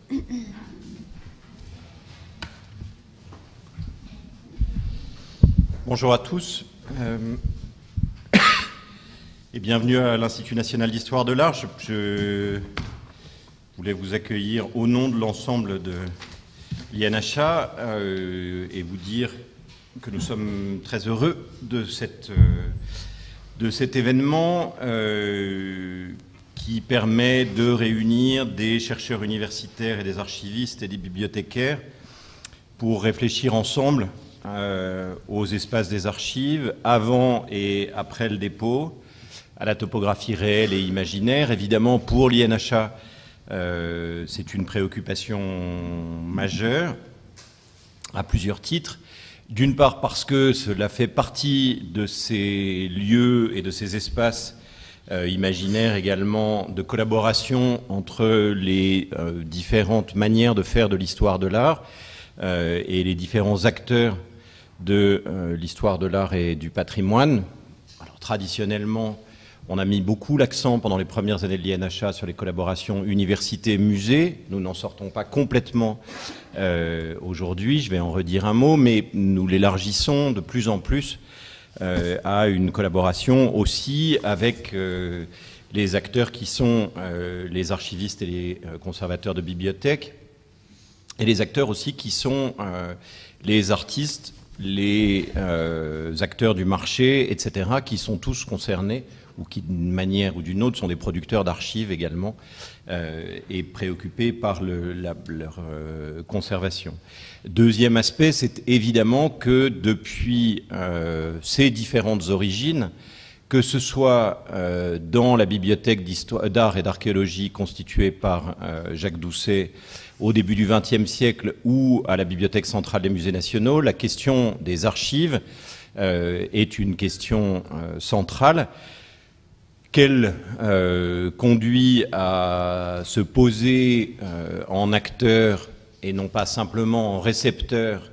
Bonjour à tous et bienvenue à l'Institut national d'histoire de l'art. Je voulais vous accueillir au nom de l'ensemble de l'INHA et vous dire que nous sommes très heureux de cet événement qui permet de réunir des chercheurs universitaires et des archivistes et des bibliothécaires pour réfléchir ensemble aux espaces des archives, avant et après le dépôt, à la topographie réelle et imaginaire. Évidemment, pour l'INHA, c'est une préoccupation majeure, à plusieurs titres. D'une part parce que cela fait partie de ces lieux et de ces espaces imaginaires également de collaboration entre les différentes manières de faire de l'histoire de l'art et les différents acteurs de l'histoire de l'art et du patrimoine. Alors, traditionnellement, on a mis beaucoup l'accent pendant les premières années de l'INHA sur les collaborations université-musée. Nous n'en sortons pas complètement aujourd'hui, je vais en redire un mot, mais nous l'élargissons de plus en plus à une collaboration aussi avec les acteurs qui sont les archivistes et les conservateurs de bibliothèques, et les acteurs aussi qui sont les artistes, les acteurs du marché, etc., qui sont tous concernés, ou qui d'une manière ou d'une autre sont des producteurs d'archives également, et préoccupés par leur conservation. Deuxième aspect, c'est évidemment que depuis ces différentes origines, que ce soit dans la bibliothèque d'art et d'archéologie constituée par Jacques Doucet au début du XXe siècle ou à la Bibliothèque centrale des musées nationaux, la question des archives est une question centrale qu'elle conduit à se poser en acteur et non pas simplement en récepteur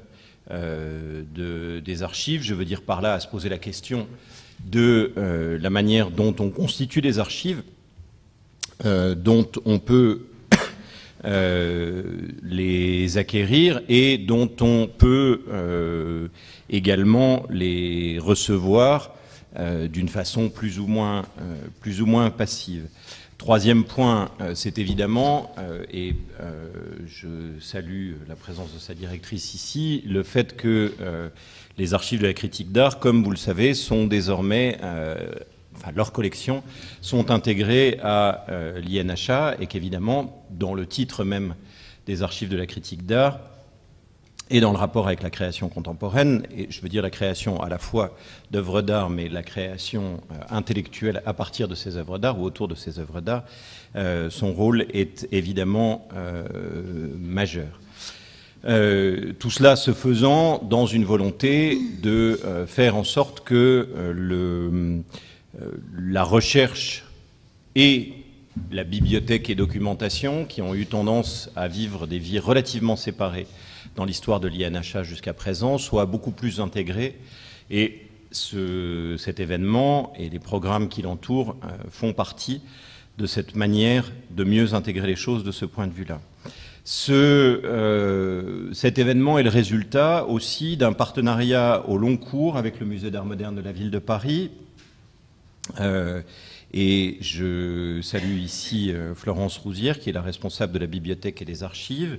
des archives. Je veux dire par là à se poser la question de la manière dont on constitue des archives, dont on peut les acquérir et dont on peut également les recevoir d'une façon plus ou moins passive. Troisième point, c'est évidemment, et je salue la présence de sa directrice ici, le fait que les archives de la critique d'art, comme vous le savez, sont désormais, leurs collections sont intégrées à l'INHA et qu'évidemment, dans le titre même des archives de la critique d'art et dans le rapport avec la création contemporaine, et je veux dire la création à la fois d'œuvres d'art, mais la création intellectuelle à partir de ces œuvres d'art ou autour de ces œuvres d'art, son rôle est évidemment majeur. Tout cela se faisant dans une volonté de faire en sorte que la recherche et la bibliothèque et documentation, qui ont eu tendance à vivre des vies relativement séparées dans l'histoire de l'INHA jusqu'à présent, soient beaucoup plus intégrées. Et cet événement et les programmes qui l'entourent font partie de cette manière de mieux intégrer les choses de ce point de vue-là. Cet événement est le résultat aussi d'un partenariat au long cours avec le Musée d'art moderne de la ville de Paris. Et je salue ici Florence Rouzière, qui est la responsable de la bibliothèque et des archives,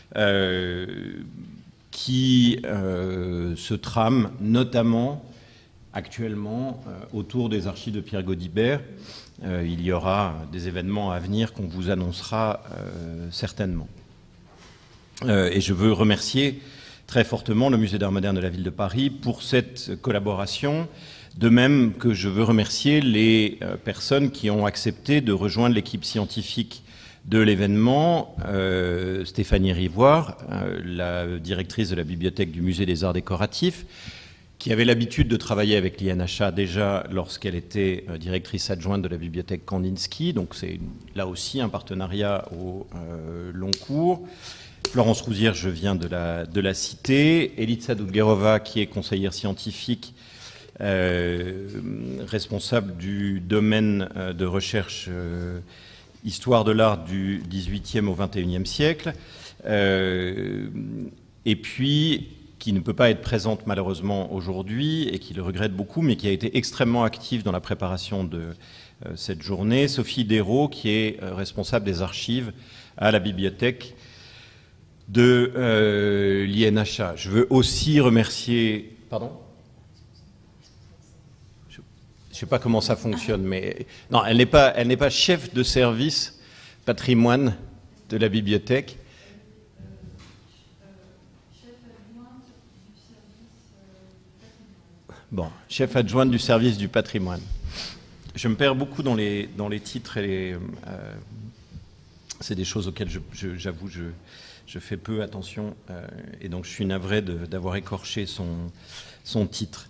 qui se trame notamment actuellement autour des archives de Pierre Gaudibert. Il y aura des événements à venir qu'on vous annoncera certainement. Et je veux remercier très fortement le Musée d'art moderne de la ville de Paris pour cette collaboration, de même que je veux remercier les personnes qui ont accepté de rejoindre l'équipe scientifique de l'événement, Stéphanie Rivoire, la directrice de la bibliothèque du Musée des Arts Décoratifs, qui avait l'habitude de travailler avec l'INHA déjà lorsqu'elle était directrice adjointe de la bibliothèque Kandinsky, donc c'est là aussi un partenariat au long cours. Florence Rouzière, je viens de la citer. Elitsa Doudgerova, qui est conseillère scientifique, responsable du domaine de recherche histoire de l'art du XVIIIe au XXIe siècle, et puis qui ne peut pas être présente malheureusement aujourd'hui et qui le regrette beaucoup, mais qui a été extrêmement active dans la préparation de cette journée, Sophie Dérault, qui est responsable des archives à la bibliothèque de l'INHA. Je veux aussi remercier... Pardon ? Je ne sais pas comment ça fonctionne, mais... Non, elle n'est pas chef de service patrimoine de la bibliothèque. Bon, chef adjointe du service du patrimoine. Je me perds beaucoup dans les titres et c'est des choses auxquelles j'avoue je fais peu attention et donc je suis navré d'avoir écorché son titre.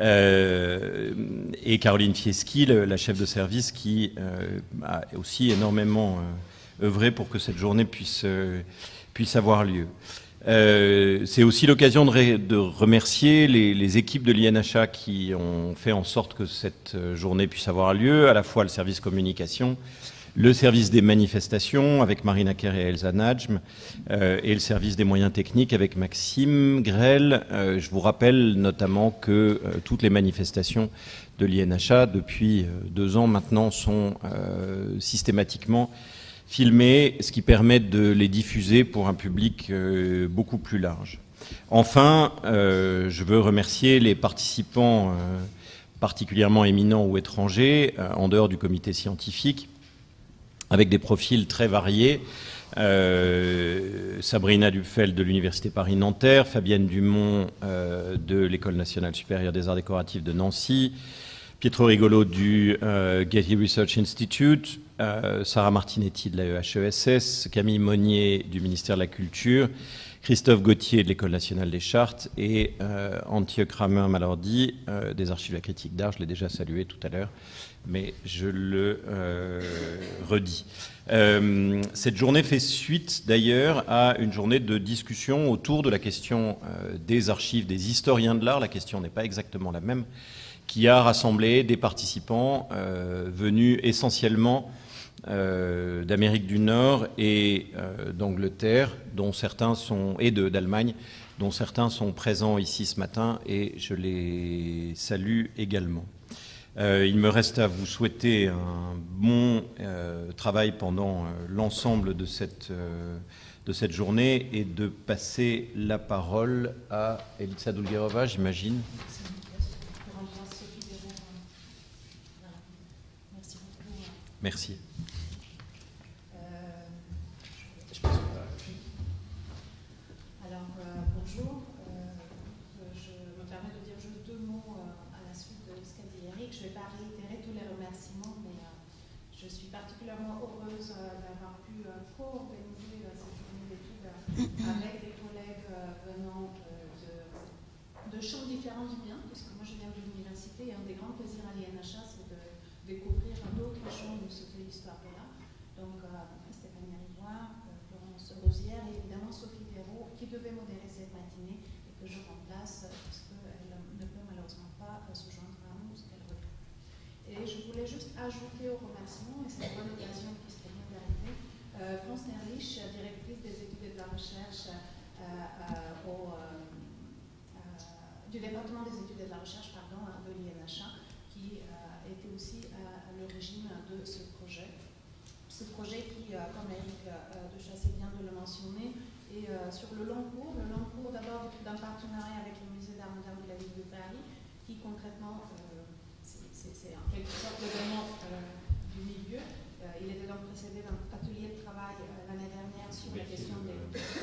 Et Caroline Fieschi, la chef de service, qui a aussi énormément œuvré pour que cette journée puisse avoir lieu. C'est aussi l'occasion de remercier les équipes de l'INHA qui ont fait en sorte que cette journée puisse avoir lieu, à la fois le service communication, le service des manifestations avec Marina Kerr et Elsa Najm, et le service des moyens techniques avec Maxime Grel. Je vous rappelle notamment que toutes les manifestations de l'INHA depuis 2 ans maintenant sont systématiquement filmées, ce qui permet de les diffuser pour un public beaucoup plus large. Enfin, je veux remercier les participants particulièrement éminents ou étrangers, en dehors du comité scientifique, avec des profils très variés. Sabrina Dufeld de l'Université Paris-Nanterre, Fabienne Dumont de l'École nationale supérieure des arts décoratifs de Nancy, Pietro Rigolo du Getty Research Institute, Sarah Martinetti de la EHESS, Camille Monnier du ministère de la Culture, Christophe Gauthier de l'École nationale des chartes et Antje Kramer-Malordi des Archives de la critique d'art. Je l'ai déjà salué tout à l'heure, mais je le redis. Cette journée fait suite d'ailleurs à une journée de discussion autour de la question des archives, des historiens de l'art. La question n'est pas exactement la même, qui a rassemblé des participants venus essentiellement d'Amérique du Nord et d'Angleterre, dont certains sont, et d'Allemagne, dont certains sont présents ici ce matin, et je les salue également. Il me reste à vous souhaiter un bon travail pendant l'ensemble de cette journée et de passer la parole à Elisa Dulgerova, j'imagine. Merci. Alors, bonjour. Je me permets de dire juste 2 mots à la suite de ce qu'a dit Eric. Je ne vais pas réitérer tous les remerciements, mais je suis particulièrement heureuse d'avoir pu co-organiser cette journée d'études avec des collègues venant de champs différents du mien, puisque moi je viens de l'université et un des grands plaisirs à l'INHA, c'est de découvrir d'autres champs de ce fait l'histoire de l'art. Donc, Stéphanie Rivoire, Florence Rosière et évidemment Sophie Dérault, qui devait modérer cette matinée et que je remplace parce qu'elle ne peut malheureusement pas se joindre à nous, ce qu'elle regrette. Et je voulais juste ajouter au remerciement, et c'est une bonne occasion puisqu'elle vient d'arriver, France Nerlich, directrice des études et de la recherche du département des études et de la recherche de l'INHA, qui était aussi à l'origine de ce projet. Ce projet qui, comme Eric de Chassé vient de le mentionner, est sur le long cours d'abord d'un partenariat avec le musée d'art moderne de la ville de Paris, qui concrètement, c'est en quelque sorte l'événement du milieu. Il était donc précédé d'un atelier de travail l'année dernière sur la question des...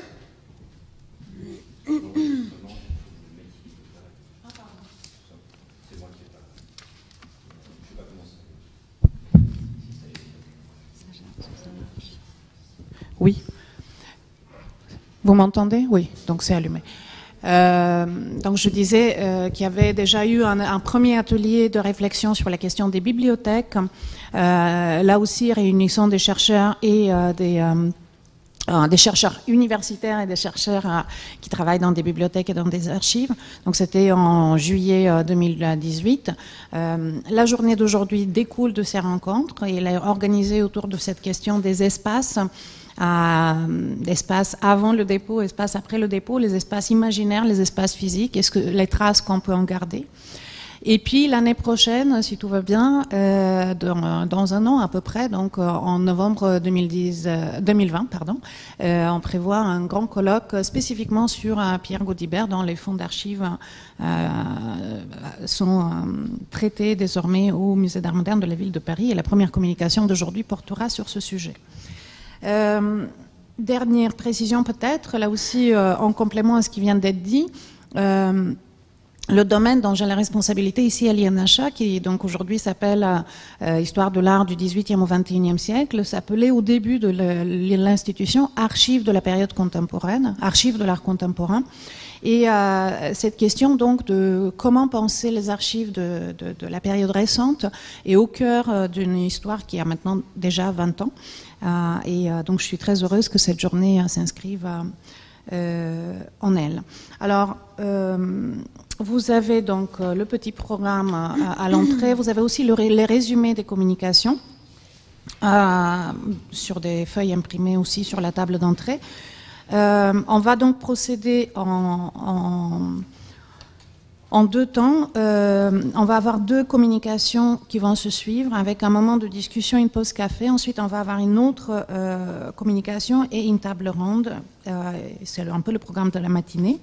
Oui. Vous m'entendez? Oui, donc c'est allumé. Donc je disais qu'il y avait déjà eu un premier atelier de réflexion sur la question des bibliothèques, là aussi réunissant des chercheurs et des chercheurs universitaires et des chercheurs qui travaillent dans des bibliothèques et dans des archives. Donc c'était en juillet 2018. La journée d'aujourd'hui découle de ces rencontres et elle est organisée autour de cette question des espaces. Espaces avant le dépôt, espaces après le dépôt, les espaces imaginaires, les espaces physiques, est-ce que les traces qu'on peut en garder. Et puis l'année prochaine, si tout va bien, dans un an à peu près, donc en novembre 2020, on prévoit un grand colloque spécifiquement sur Pierre Gaudibert, dont les fonds d'archives sont traités désormais au Musée d'Art moderne de la ville de Paris. Et la première communication d'aujourd'hui portera sur ce sujet. Dernière précision peut-être, là aussi en complément à ce qui vient d'être dit. Le domaine dont j'ai la responsabilité ici à l'INHA, qui donc aujourd'hui s'appelle Histoire de l'art du XVIIIe au XXIe siècle, s'appelait au début de l'institution Archives de la période contemporaine, Archives de l'art contemporain. Et cette question donc de comment penser les archives de la période récente est au cœur d'une histoire qui a maintenant déjà 20 ans. Donc je suis très heureuse que cette journée s'inscrive en elle. Alors, vous avez donc le petit programme à l'entrée. Vous avez aussi les résumés des communications sur des feuilles imprimées aussi sur la table d'entrée. On va donc procéder en deux temps. On va avoir deux communications qui vont se suivre avec un moment de discussion, une pause café. Ensuite, on va avoir une autre communication et une table ronde. C'est un peu le programme de la matinée.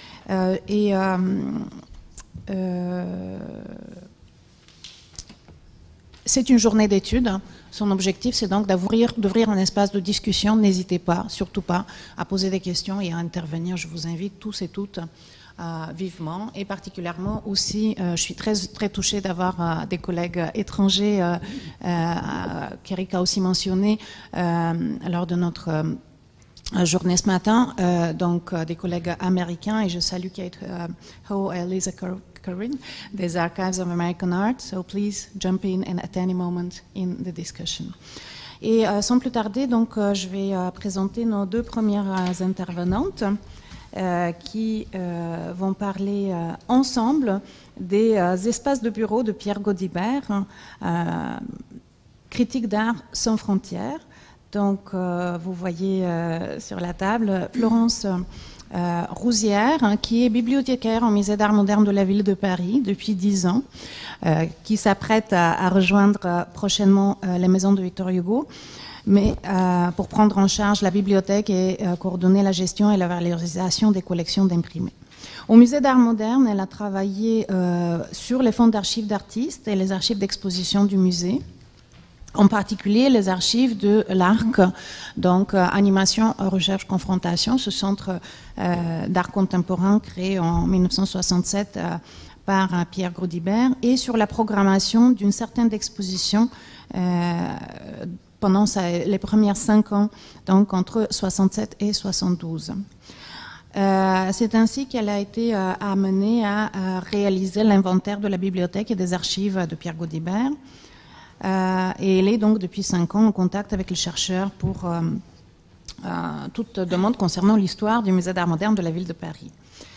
C'est une journée d'études. Son objectif, c'est donc d'ouvrir un espace de discussion. N'hésitez pas, surtout pas, à poser des questions et à intervenir. Je vous invite tous et toutes vivement. Et particulièrement aussi, je suis très, très touchée d'avoir des collègues étrangers, qu'Eric a aussi mentionné lors de notre journée ce matin, donc des collègues américains, et je salue Kate Ho et Lisa Curran des Archives of American Art. So please jump in and at any moment in the discussion. Et sans plus tarder, donc, je vais présenter nos deux premières intervenantes qui vont parler ensemble des espaces de bureau de Pierre Gaudibert, critique d'art sans frontières. Donc, vous voyez sur la table Florence Rouzière, qui est bibliothécaire au Musée d'Art moderne de la ville de Paris depuis 10 ans, qui s'apprête à rejoindre prochainement les maisons de Victor Hugo, mais pour prendre en charge la bibliothèque et coordonner la gestion et la valorisation des collections d'imprimés. Au Musée d'Art moderne, elle a travaillé sur les fonds d'archives d'artistes et les archives d'exposition du musée. En particulier les archives de l'ARC, donc Animation, Recherche, Confrontation, ce centre d'art contemporain créé en 1967 par Pierre Gaudibert, et sur la programmation d'une certaine exposition pendant les premières 5 ans, donc entre 67 et 72. C'est ainsi qu'elle a été amenée à réaliser l'inventaire de la bibliothèque et des archives de Pierre Gaudibert. Et elle est donc depuis 5 ans en contact avec les chercheurs pour toute demande concernant l'histoire du Musée d'Art moderne de la ville de Paris.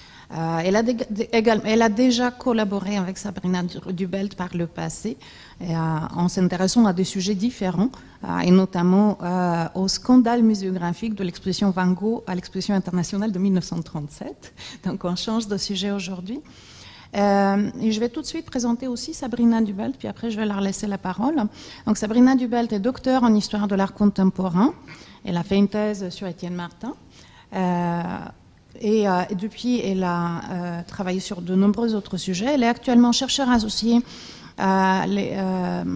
Elle a déjà collaboré avec Sabrina Dubelt par le passé, en s'intéressant à des sujets différents, et notamment au scandale muséographique de l'exposition Van Gogh à l'exposition internationale de 1937. Donc on change de sujet aujourd'hui. Et je vais tout de suite présenter aussi Sabrina Dubelt, puis après je vais leur laisser la parole. Donc Sabrina Dubelt est docteure en histoire de l'art contemporain. Elle a fait une thèse sur Étienne Martin. Et depuis, elle a travaillé sur de nombreux autres sujets. Elle est actuellement chercheure associée à l'EAC,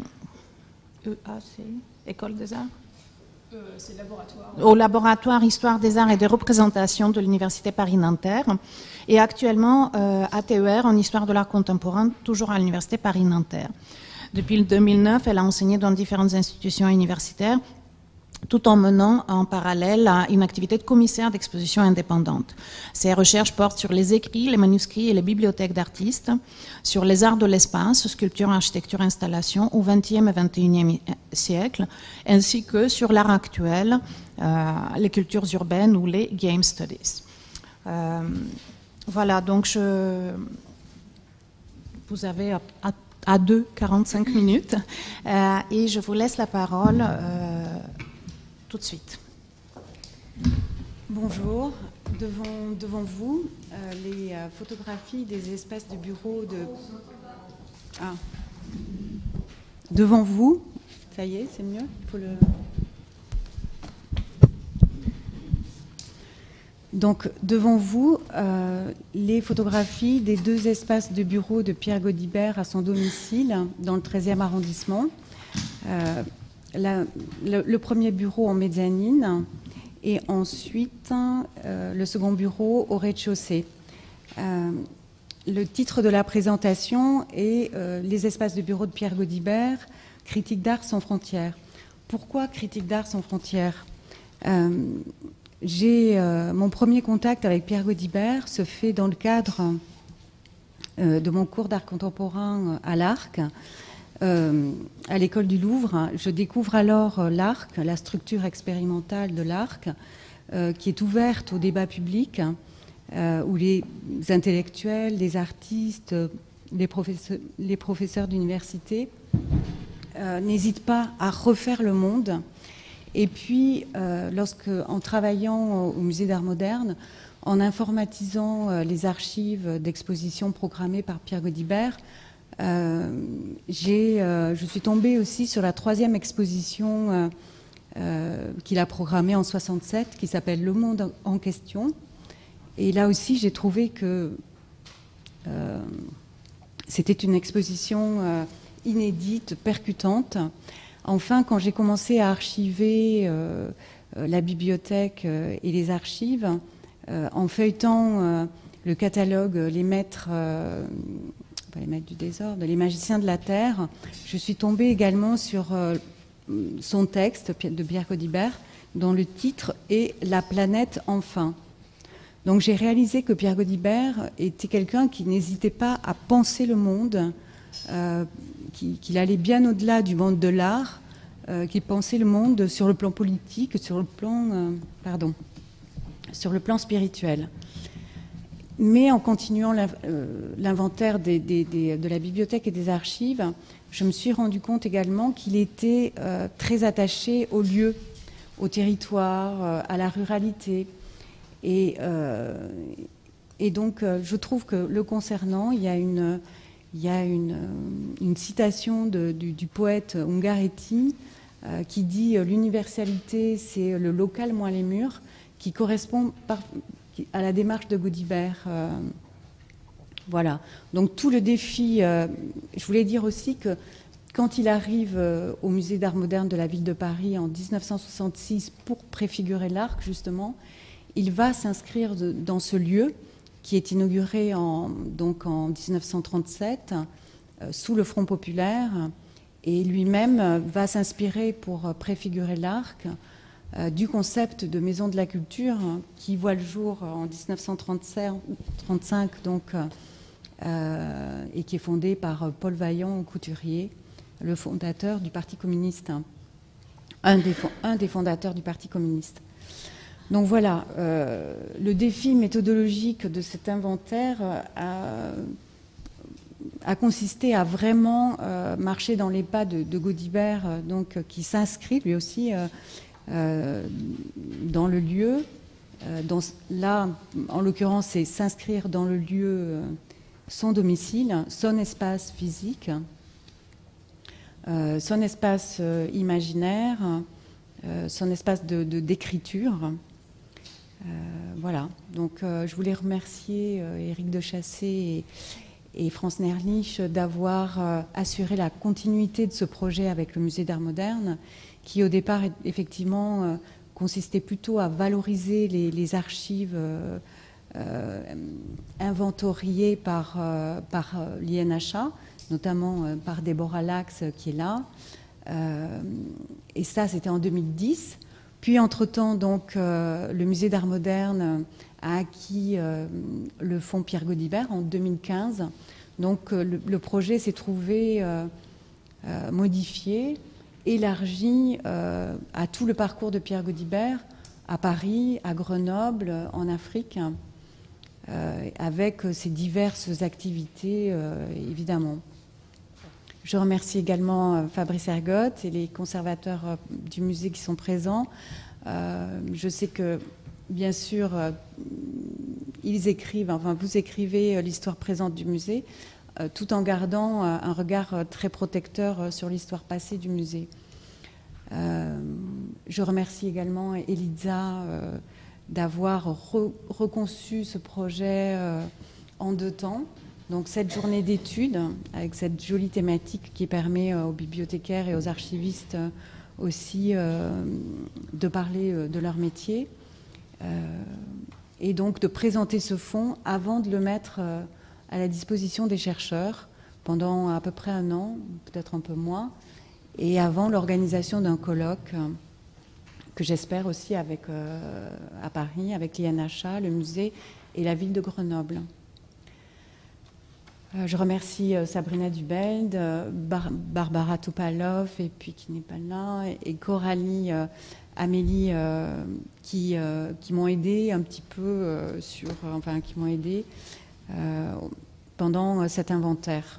École des Arts. C'est laboratoire. Au laboratoire Histoire des Arts et des Représentations de l'Université Paris-Nanterre. Et actuellement à TER en Histoire de l'art contemporain, toujours à l'Université Paris-Nanterre. Depuis le 2009, elle a enseigné dans différentes institutions universitaires tout en menant en parallèle une activité de commissaire d'exposition indépendante. Ces recherches portent sur les écrits, les manuscrits et les bibliothèques d'artistes, sur les arts de l'espace, sculpture, architecture, installation au XXe et XXIe siècle, ainsi que sur l'art actuel, les cultures urbaines ou les game studies. Voilà, donc vous avez à 45 minutes et je vous laisse la parole tout de suite. Bonjour, devant vous, les photographies des espaces de bureau de... Ah. Devant vous, ça y est, c'est mieux, il faut le... Donc, devant vous, les photographies des 2 espaces de bureau de Pierre Gaudibert à son domicile, dans le 13e arrondissement. Le premier bureau en mezzanine et ensuite le second bureau au rez-de-chaussée. Le titre de la présentation est Les espaces de bureau de Pierre Gaudibert, critique d'art sans frontières. Pourquoi critique d'art sans frontières ? Mon premier contact avec Pierre Gaudibert se fait dans le cadre de mon cours d'art contemporain à l'Arc, à l'école du Louvre. Je découvre alors l'Arc, la structure expérimentale de l'Arc, qui est ouverte au débat public, où les intellectuels, les artistes, les professeurs d'université n'hésitent pas à refaire le monde. Et puis, en travaillant au Musée d'Art moderne, en informatisant les archives d'expositions programmées par Pierre Gaudibert, je suis tombée aussi sur la 3e exposition qu'il a programmée en 1967, qui s'appelle Le Monde en question. Et là aussi, j'ai trouvé que c'était une exposition inédite, percutante. Enfin, quand j'ai commencé à archiver la bibliothèque et les archives, en feuilletant le catalogue Les maîtres du désordre, les magiciens de la Terre, je suis tombée également sur son texte de Pierre Gaudibert, dont le titre est « La planète enfin ». Donc j'ai réalisé que Pierre Gaudibert était quelqu'un qui n'hésitait pas à penser le monde, qu'il allait bien au-delà du monde de l'art, qu'il pensait le monde sur le plan politique, sur le plan spirituel. Mais en continuant l'inventaire de la bibliothèque et des archives, je me suis rendu compte également qu'il était très attaché au lieu, au territoire, à la ruralité. Et donc, je trouve que le concernant, il y a une citation du poète Ungaretti qui dit « L'universalité, c'est le local moins les murs », qui correspond à la démarche de Gaudibert. Voilà. Donc tout le défi... je voulais dire aussi que quand il arrive au Musée d'Art moderne de la ville de Paris en 1966 pour préfigurer l'Arc, justement, il va s'inscrire dans ce lieu qui est inauguré en 1937 sous le Front populaire, et lui-même va s'inspirer pour préfigurer l'Arc du concept de maison de la culture qui voit le jour en 1935 et qui est fondé par Paul Vaillant Couturier, le fondateur du Parti communiste, un des fondateurs du Parti communiste. Donc voilà, le défi méthodologique de cet inventaire a consisté à vraiment marcher dans les pas de Gaudibert, qui s'inscrit lui aussi dans le lieu. Là, en l'occurrence, c'est s'inscrire dans le lieu, son domicile, son espace physique, son espace imaginaire, son espace d'écriture. Voilà, donc je voulais remercier Éric de Chassé et France Nerlich d'avoir assuré la continuité de ce projet avec le Musée d'Art moderne, qui au départ effectivement consistait plutôt à valoriser les archives inventoriées par l'INHA, notamment par Déborah Lax qui est là. Et ça, c'était en 2010. Puis, entre-temps, donc, le Musée d'Art moderne a acquis le fonds Pierre Gaudibert en 2015. Donc, le projet s'est trouvé modifié, élargi à tout le parcours de Pierre Gaudibert, à Paris, à Grenoble, en Afrique, avec ses diverses activités, évidemment. Je remercie également Fabrice Ergotte et les conservateurs du musée qui sont présents. Je sais que, bien sûr, ils écrivent, enfin vous écrivez l'histoire présente du musée, tout en gardant un regard très protecteur sur l'histoire passée du musée. Je remercie également Elisa d'avoir reconçu ce projet en 2 temps. Donc cette journée d'études, avec cette jolie thématique qui permet aux bibliothécaires et aux archivistes aussi de parler de leur métier, et donc de présenter ce fonds avant de le mettre à la disposition des chercheurs pendant à peu près 1 an, peut-être un peu moins, et avant l'organisation d'un colloque que j'espère aussi avec, à Paris, avec l'INHA, le musée et la ville de Grenoble. Je remercie Sabrina Dubeld, Barbara Topalov, et puis qui n'est pas là, et Coralie, Amélie, qui m'ont aidé un petit peu qui m'ont aidé pendant cet inventaire.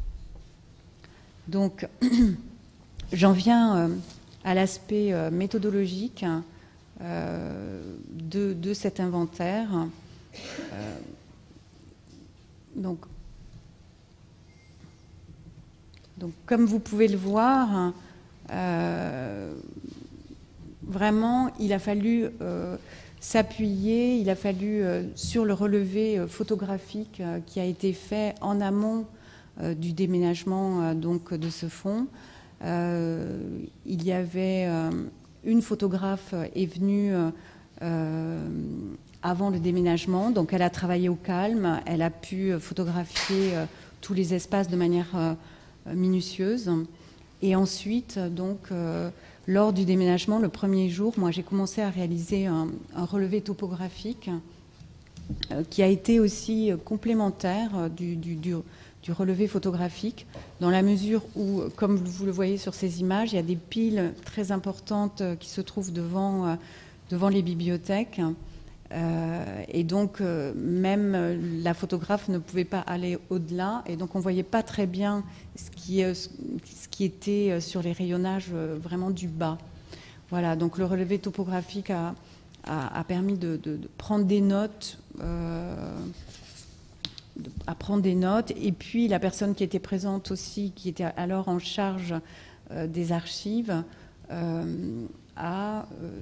Donc, j'en viens à l'aspect méthodologique de cet inventaire. Donc, comme vous pouvez le voir, vraiment, il a fallu s'appuyer, il a fallu sur le relevé photographique qui a été fait en amont du déménagement donc de ce fonds. Il y avait une photographe est venue avant le déménagement, donc elle a travaillé au calme, elle a pu photographier tous les espaces de manière minutieuse. Et ensuite, donc, lors du déménagement, le premier jour, moi j'ai commencé à réaliser un relevé topographique qui a été aussi complémentaire du relevé photographique, dans la mesure où, comme vous le voyez sur ces images, il y a des piles très importantes qui se trouvent devant les bibliothèques. Et donc, même la photographe ne pouvait pas aller au-delà. Et donc, on ne voyait pas très bien ce qui était sur les rayonnages vraiment du bas. Voilà, donc le relevé topographique a permis de prendre des notes, et puis la personne qui était présente aussi, qui était alors en charge des archives, a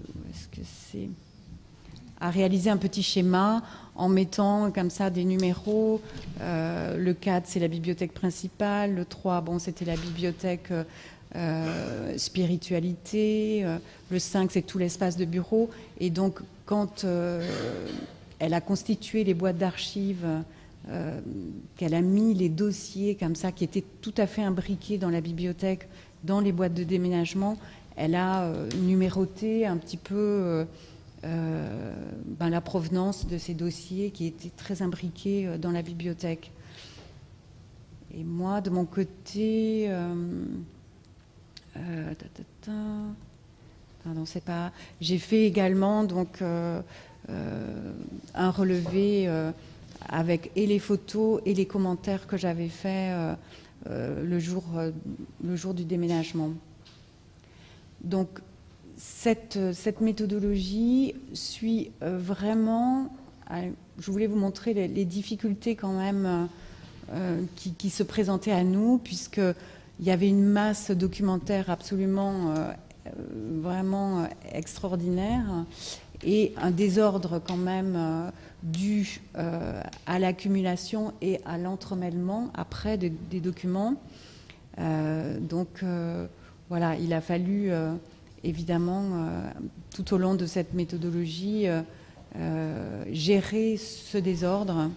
réalisé un petit schéma en mettant comme ça des numéros. Le 4, c'est la bibliothèque principale. Le 3, bon, c'était la bibliothèque spiritualité. Le 5, c'est tout l'espace de bureau. Et donc, quand elle a constitué les boîtes d'archives, qu'elle a mis les dossiers comme ça, qui étaient tout à fait imbriqués dans la bibliothèque, dans les boîtes de déménagement, elle a numéroté un petit peu la provenance de ces dossiers qui étaient très imbriqués dans la bibliothèque. Et moi, de mon côté, j'ai fait également donc un relevé avec et les photos et les commentaires que j'avais faits le jour du déménagement. Donc, cette méthodologie suit vraiment... Je voulais vous montrer les difficultés quand même qui se présentaient à nous, puisqu'il y avait une masse documentaire absolument vraiment extraordinaire et un désordre quand même dû à l'accumulation et à l'entremêlement après des documents. Donc voilà, il a fallu... évidemment, tout au long de cette méthodologie, gérer ce désordre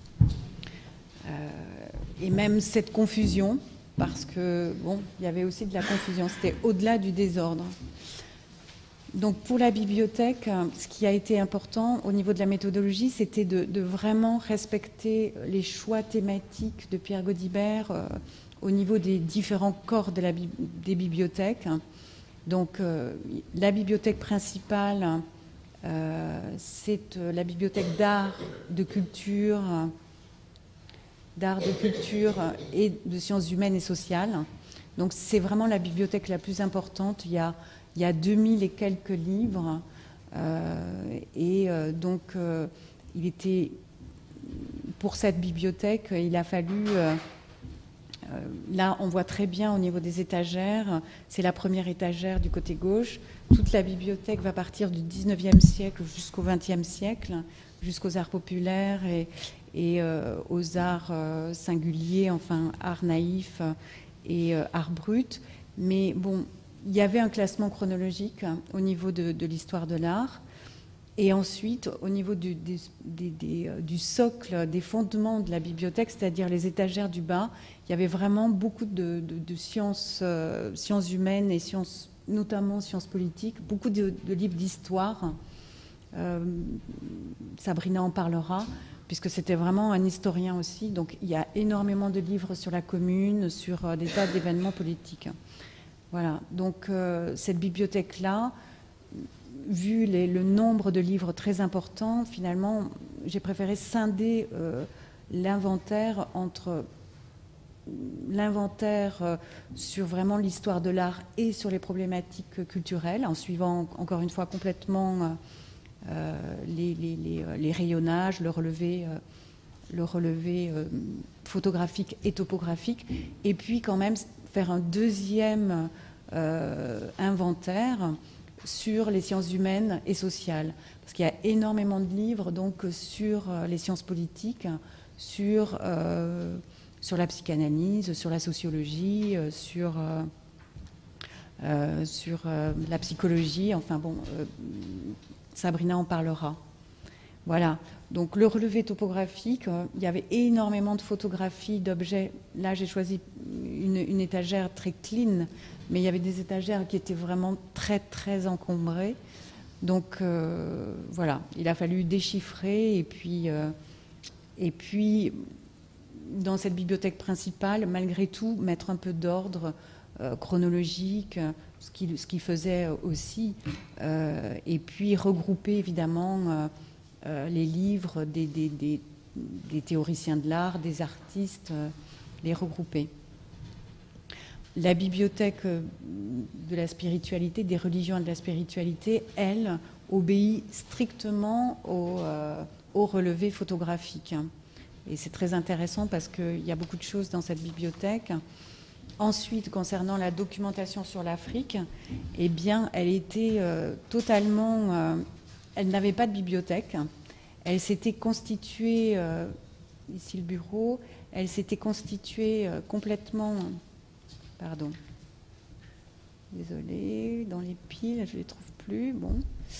et même cette confusion, parce que, bon, il y avait aussi de la confusion, c'était au-delà du désordre. Donc pour la bibliothèque, ce qui a été important au niveau de la méthodologie, c'était de vraiment respecter les choix thématiques de Pierre Gaudibert au niveau des différents corps des bibliothèques. Donc la bibliothèque principale, c'est la bibliothèque d'art, de culture et de sciences humaines et sociales. Donc c'est vraiment la bibliothèque la plus importante. Il y a 2000 et quelques livres. Donc il était, pour cette bibliothèque, il a fallu... là, on voit très bien au niveau des étagères, c'est la première étagère du côté gauche. Toute la bibliothèque va partir du 19e siècle jusqu'au 20e siècle, jusqu'aux arts populaires et aux arts singuliers, enfin arts naïfs et arts bruts. Mais bon, il y avait un classement chronologique au niveau de l'histoire de l'art. Et ensuite, au niveau du socle, des fondements de la bibliothèque, c'est-à-dire les étagères du bas, il y avait vraiment beaucoup de sciences humaines et notamment sciences politiques, beaucoup de livres d'histoire. Sabrina en parlera, puisque c'était vraiment un historien aussi. Donc il y a énormément de livres sur la commune, sur des tas d'événements politiques. Voilà, donc cette bibliothèque-là, vu le nombre de livres très importants, finalement, j'ai préféré scinder l'inventaire entre l'inventaire sur vraiment l'histoire de l'art et sur les problématiques culturelles, en suivant encore une fois complètement les rayonnages, le relevé photographique et topographique, et puis quand même faire un deuxième inventaire sur les sciences humaines et sociales, parce qu'il y a énormément de livres donc sur les sciences politiques, sur la psychanalyse, sur la sociologie, sur la psychologie. Enfin bon, Sabrina en parlera. Voilà. Donc le relevé topographique, il y avait énormément de photographies d'objets. Là, j'ai choisi une étagère très clean, mais il y avait des étagères qui étaient vraiment très, très encombrées. Donc voilà, il a fallu déchiffrer et puis dans cette bibliothèque principale, malgré tout, mettre un peu d'ordre chronologique, ce qu'il faisait aussi, et puis regrouper évidemment les livres des théoriciens de l'art, des artistes, les regrouper. La bibliothèque de la spiritualité, des religions et de la spiritualité, elle, obéit strictement au relevé photographique. Et c'est très intéressant parce qu'il y a beaucoup de choses dans cette bibliothèque. Ensuite, concernant la documentation sur l'Afrique, eh bien, elle était totalement... elle n'avait pas de bibliothèque. Elle s'était constituée... ici le bureau. Elle s'était constituée complètement... Pardon. Désolée, dans les piles, je ne les trouve plus. Bon.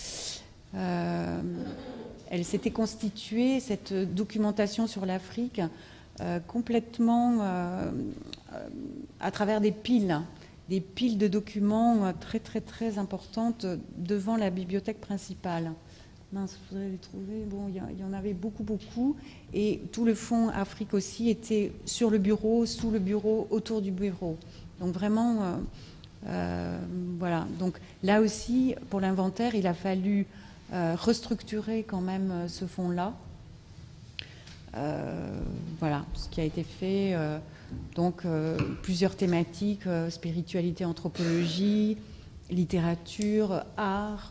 Elle s'était constituée, cette documentation sur l'Afrique, complètement à travers des piles de documents très, très, très importantes devant la bibliothèque principale. Mince, je voudrais les trouver. Bon, il y en avait beaucoup, beaucoup. Et tout le fonds Afrique aussi était sur le bureau, sous le bureau, autour du bureau. Donc vraiment, voilà. Donc là aussi, pour l'inventaire, il a fallu restructurer quand même ce fonds-là. Voilà, ce qui a été fait. Donc plusieurs thématiques, spiritualité, anthropologie, littérature, art,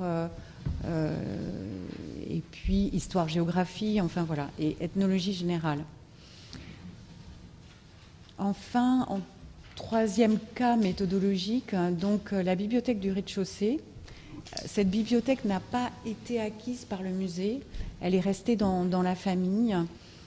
et puis histoire, géographie, enfin voilà, et ethnologie générale. Enfin, en troisième cas méthodologique, donc la bibliothèque du rez-de-chaussée. Cette bibliothèque n'a pas été acquise par le musée, elle est restée dans la famille.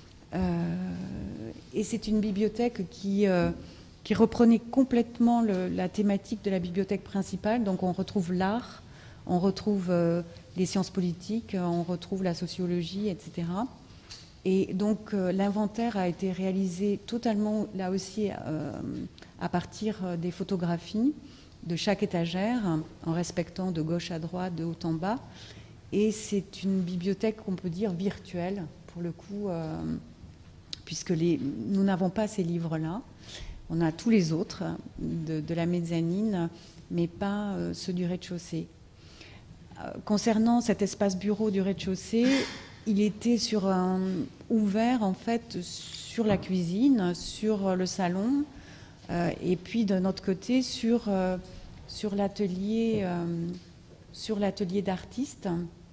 Et c'est une bibliothèque qui reprenait complètement la thématique de la bibliothèque principale. Donc on retrouve l'art, on retrouve les sciences politiques, on retrouve la sociologie, etc. Et donc l'inventaire a été réalisé totalement, là aussi, à partir des photographies. de chaque étagère, en respectant de gauche à droite, de haut en bas. Et c'est une bibliothèque qu'on peut dire virtuelle, pour le coup, puisque nous n'avons pas ces livres-là. On a tous les autres de la mezzanine, mais pas ceux du rez-de-chaussée. Concernant cet espace bureau du rez-de-chaussée, il était ouvert en fait sur la cuisine, sur le salon, et puis d'un autre côté sur l'atelier d'artiste.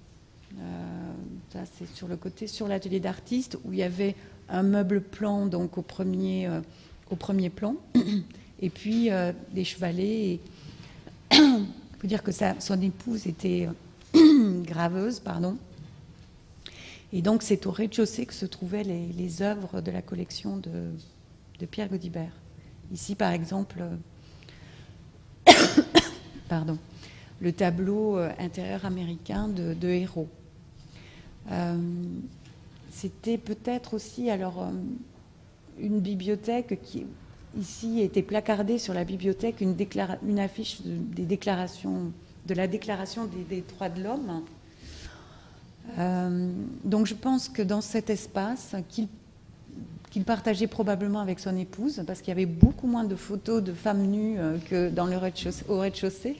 Ça c'est sur le côté sur l'atelier d'artiste où il y avait un meuble plan donc au premier plan, et puis des chevalets. Il faut dire que son épouse était graveuse, pardon. Et donc c'est au rez-de-chaussée que se trouvaient les œuvres de la collection de Pierre Gaudibert. Ici, par exemple, pardon, le tableau intérieur américain de Hérault. C'était peut-être aussi une bibliothèque qui ici était placardée sur la bibliothèque une affiche de la déclaration des droits de l'homme. Donc je pense que dans cet espace qu'il partageait probablement avec son épouse, parce qu'il y avait beaucoup moins de photos de femmes nues que au rez-de-chaussée,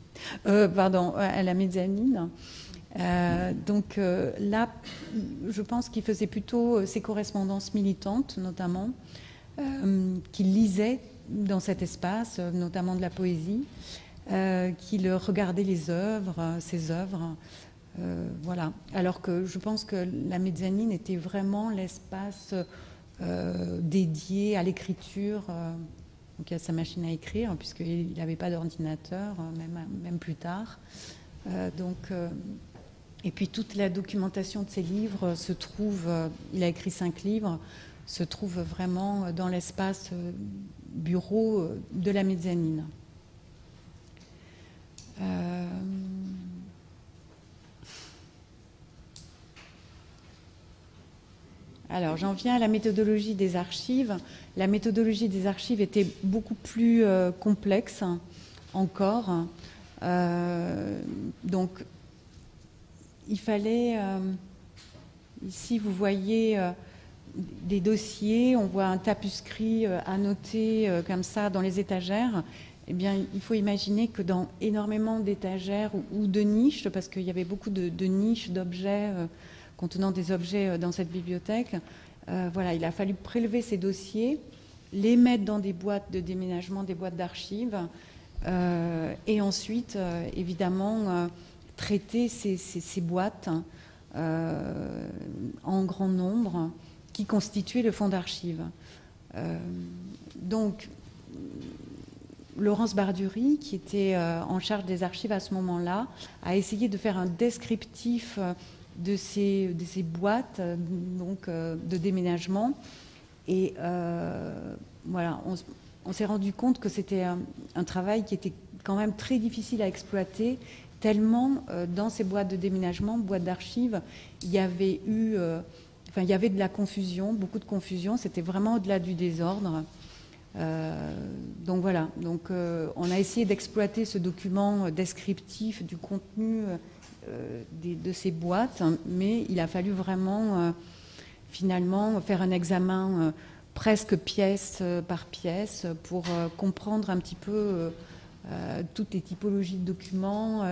à la mezzanine. Donc là, je pense qu'il faisait plutôt ses correspondances militantes, notamment, qu'il lisait dans cet espace, notamment de la poésie, qu'il regardait ses œuvres. Voilà. Alors que je pense que la mezzanine était vraiment l'espace dédié à l'écriture, donc à sa machine à écrire, puisqu'il n'avait pas d'ordinateur, même plus tard. Et puis toute la documentation de ses livres se trouve, il a écrit 5 livres, se trouve vraiment dans l'espace bureau de la mezzanine. Alors, j'en viens à la méthodologie des archives. La méthodologie des archives était beaucoup plus complexe encore. Donc, il fallait... ici, vous voyez des dossiers. On voit un tapuscrit annoté comme ça dans les étagères. Eh bien, il faut imaginer que dans énormément d'étagères ou de niches, parce qu'il y avait beaucoup de niches d'objets... contenant des objets dans cette bibliothèque. Voilà, il a fallu prélever ces dossiers, les mettre dans des boîtes de déménagement, des boîtes d'archives, et ensuite, évidemment, traiter ces boîtes en grand nombre qui constituaient le fonds d'archives. Donc, Laurence Bardury, qui était en charge des archives à ce moment-là, a essayé de faire un descriptif de ces boîtes de déménagement. Et voilà, on s'est rendu compte que c'était un travail qui était quand même très difficile à exploiter, tellement dans ces boîtes de déménagement, boîtes d'archives, il y avait de la confusion, beaucoup de confusion, c'était vraiment au-delà du désordre. Donc voilà, on a essayé d'exploiter ce document descriptif du contenu de ces boîtes, mais il a fallu vraiment finalement faire un examen presque pièce par pièce pour comprendre un petit peu toutes les typologies de documents,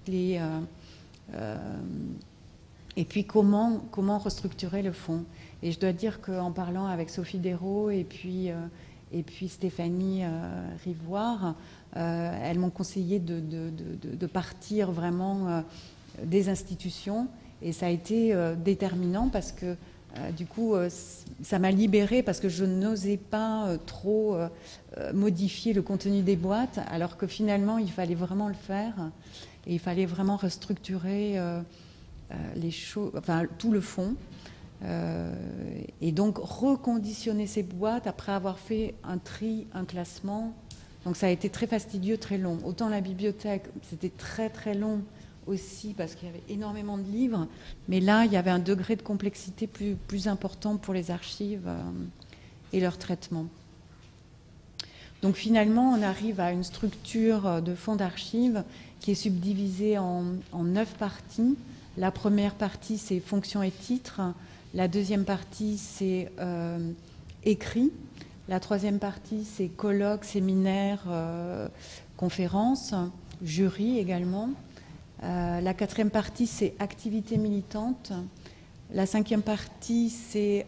et puis comment restructurer le fond. Et je dois dire qu'en parlant avec Sophie Dérault et puis Stéphanie Rivoire, elles m'ont conseillé de partir vraiment des institutions, et ça a été déterminant parce que du coup ça m'a libérée, parce que je n'osais pas trop modifier le contenu des boîtes, alors que finalement il fallait vraiment le faire, et il fallait vraiment restructurer les choses, enfin tout le fond, et donc reconditionner ces boîtes après avoir fait un tri, un classement. Donc ça a été très fastidieux, très long. Autant la bibliothèque, c'était très très long aussi parce qu'il y avait énormément de livres, mais là il y avait un degré de complexité plus important pour les archives et leur traitement. Donc finalement, on arrive à une structure de fonds d'archives qui est subdivisée en 9 parties. La première partie, c'est fonctions et titres. La deuxième partie, c'est écrit. La troisième partie, c'est colloques, séminaires, conférences, jury également. La quatrième partie, c'est activités militantes. La cinquième partie, c'est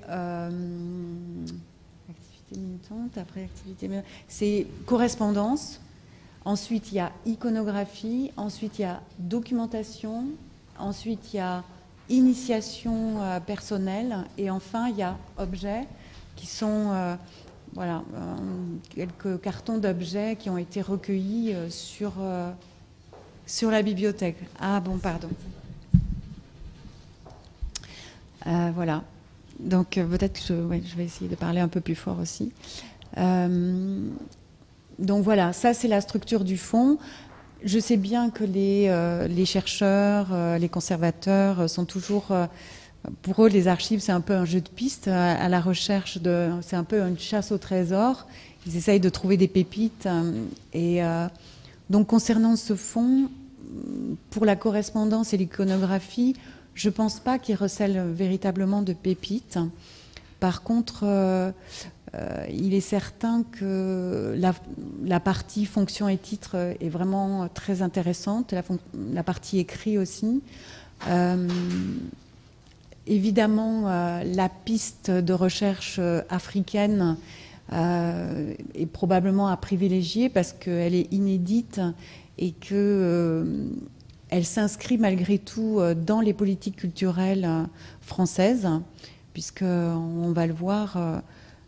activité militante. Après activité militante, c'est correspondance. Ensuite, il y a iconographie. Ensuite, il y a documentation. Ensuite, il y a initiation personnelle. Et enfin, il y a objets qui sont quelques cartons d'objets qui ont été recueillis sur la bibliothèque. Ah bon, pardon. Voilà. Donc peut-être je vais essayer de parler un peu plus fort aussi. Donc voilà, ça c'est la structure du fonds. Je sais bien que les chercheurs, les conservateurs sont toujours... pour eux, les archives, c'est un peu un jeu de piste à la recherche c'est un peu une chasse au trésor. Ils essayent de trouver des pépites. Donc concernant ce fonds, pour la correspondance et l'iconographie, je ne pense pas qu'il recèle véritablement de pépites. Par contre, il est certain que la partie fonction et titre est vraiment très intéressante, la partie écrit aussi. Évidemment, la piste de recherche africaine est probablement à privilégier parce qu'elle est inédite et qu'elle s'inscrit malgré tout dans les politiques culturelles françaises, puisqu'on va le voir,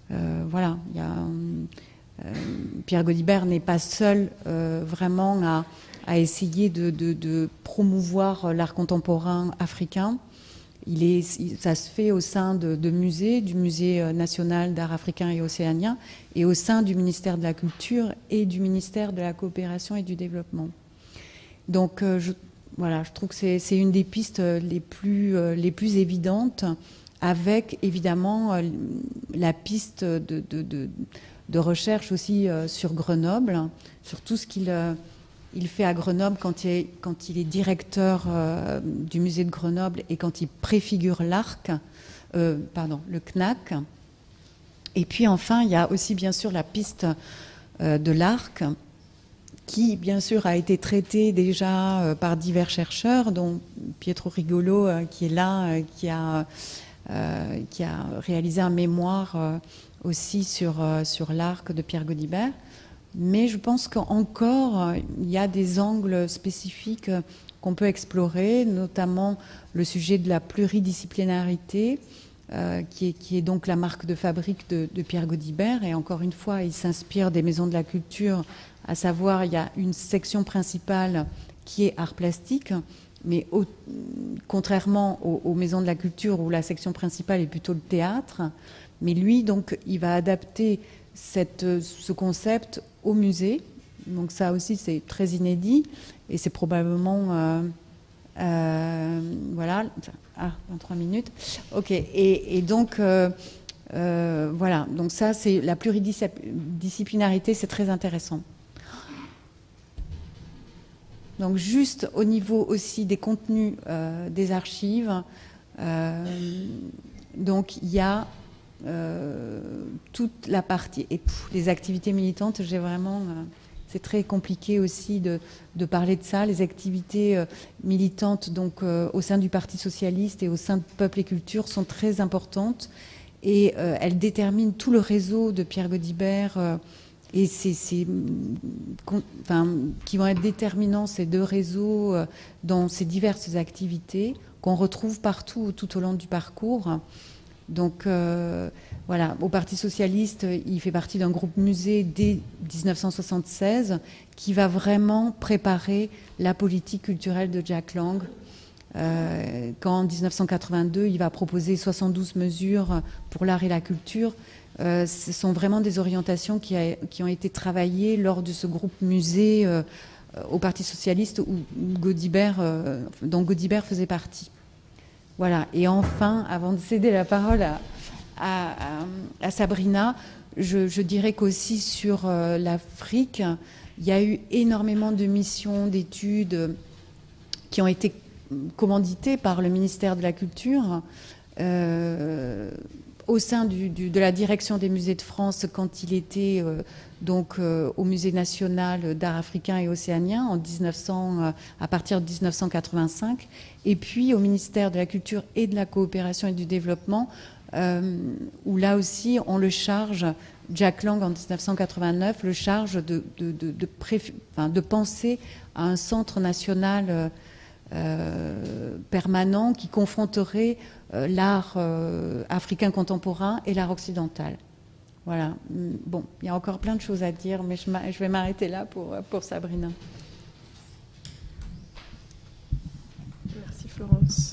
Pierre Gaudibert n'est pas seul vraiment à essayer de promouvoir l'art contemporain africain. Ça se fait au sein de musées, du Musée national d'art africain et océanien, et au sein du ministère de la Culture et du ministère de la Coopération et du Développement. Donc, je trouve que c'est une des pistes les plus évidentes, avec évidemment la piste de recherche aussi sur Grenoble, sur tout ce qu'il fait à Grenoble quand il est directeur du musée de Grenoble et quand il préfigure le CNAC. Et puis enfin, il y a aussi bien sûr la piste de l'ARC, qui bien sûr a été traitée déjà par divers chercheurs, dont Pietro Rigolo qui est là, qui a réalisé un mémoire aussi sur l'ARC de Pierre Gaudibert. Mais je pense qu'encore, il y a des angles spécifiques qu'on peut explorer, notamment le sujet de la pluridisciplinarité, qui est donc la marque de fabrique de Pierre Gaudibert. Et encore une fois, il s'inspire des maisons de la culture, à savoir, il y a une section principale qui est art plastique, mais contrairement aux maisons de la culture où la section principale est plutôt le théâtre, mais lui, donc, il va adapter ce concept au musée. Donc ça aussi, c'est très inédit et c'est probablement... voilà. Ah, 23 minutes. OK. Et donc, voilà. Donc ça, c'est la pluridisciplinarité, c'est très intéressant. Donc juste au niveau aussi des contenus des archives, donc il y a toute la partie et les activités militantes. J'ai vraiment, c'est très compliqué aussi de parler de ça. Les activités militantes, donc au sein du Parti socialiste et au sein de Peuple et Culture, sont très importantes et elles déterminent tout le réseau de Pierre Gaudibert. Et qui vont être déterminants, ces deux réseaux, dans ces diverses activités qu'on retrouve partout tout au long du parcours. Donc voilà, au Parti socialiste, il fait partie d'un groupe musée dès 1976 qui va vraiment préparer la politique culturelle de Jack Lang. Quand en 1982, il va proposer 72 mesures pour l'art et la culture. Ce sont vraiment des orientations qui ont été travaillées lors de ce groupe musée au Parti socialiste dont Gaudibert faisait partie. Voilà. Et enfin, avant de céder la parole à Sabrina, je dirais qu'aussi sur l'Afrique, il y a eu énormément de missions, d'études qui ont été commanditées par le ministère de la Culture au sein de la direction des musées de France quand il était au Musée national d'art africain et océanien à partir de 1985, et puis au ministère de la Culture et de la coopération et du développement, où là aussi on le charge, Jack Lang en 1989 le charge de penser à un centre national permanent qui confronterait l'art africain contemporain et l'art occidental. Voilà. Bon, il y a encore plein de choses à dire, mais je vais m'arrêter là pour Sabrina. Merci Florence.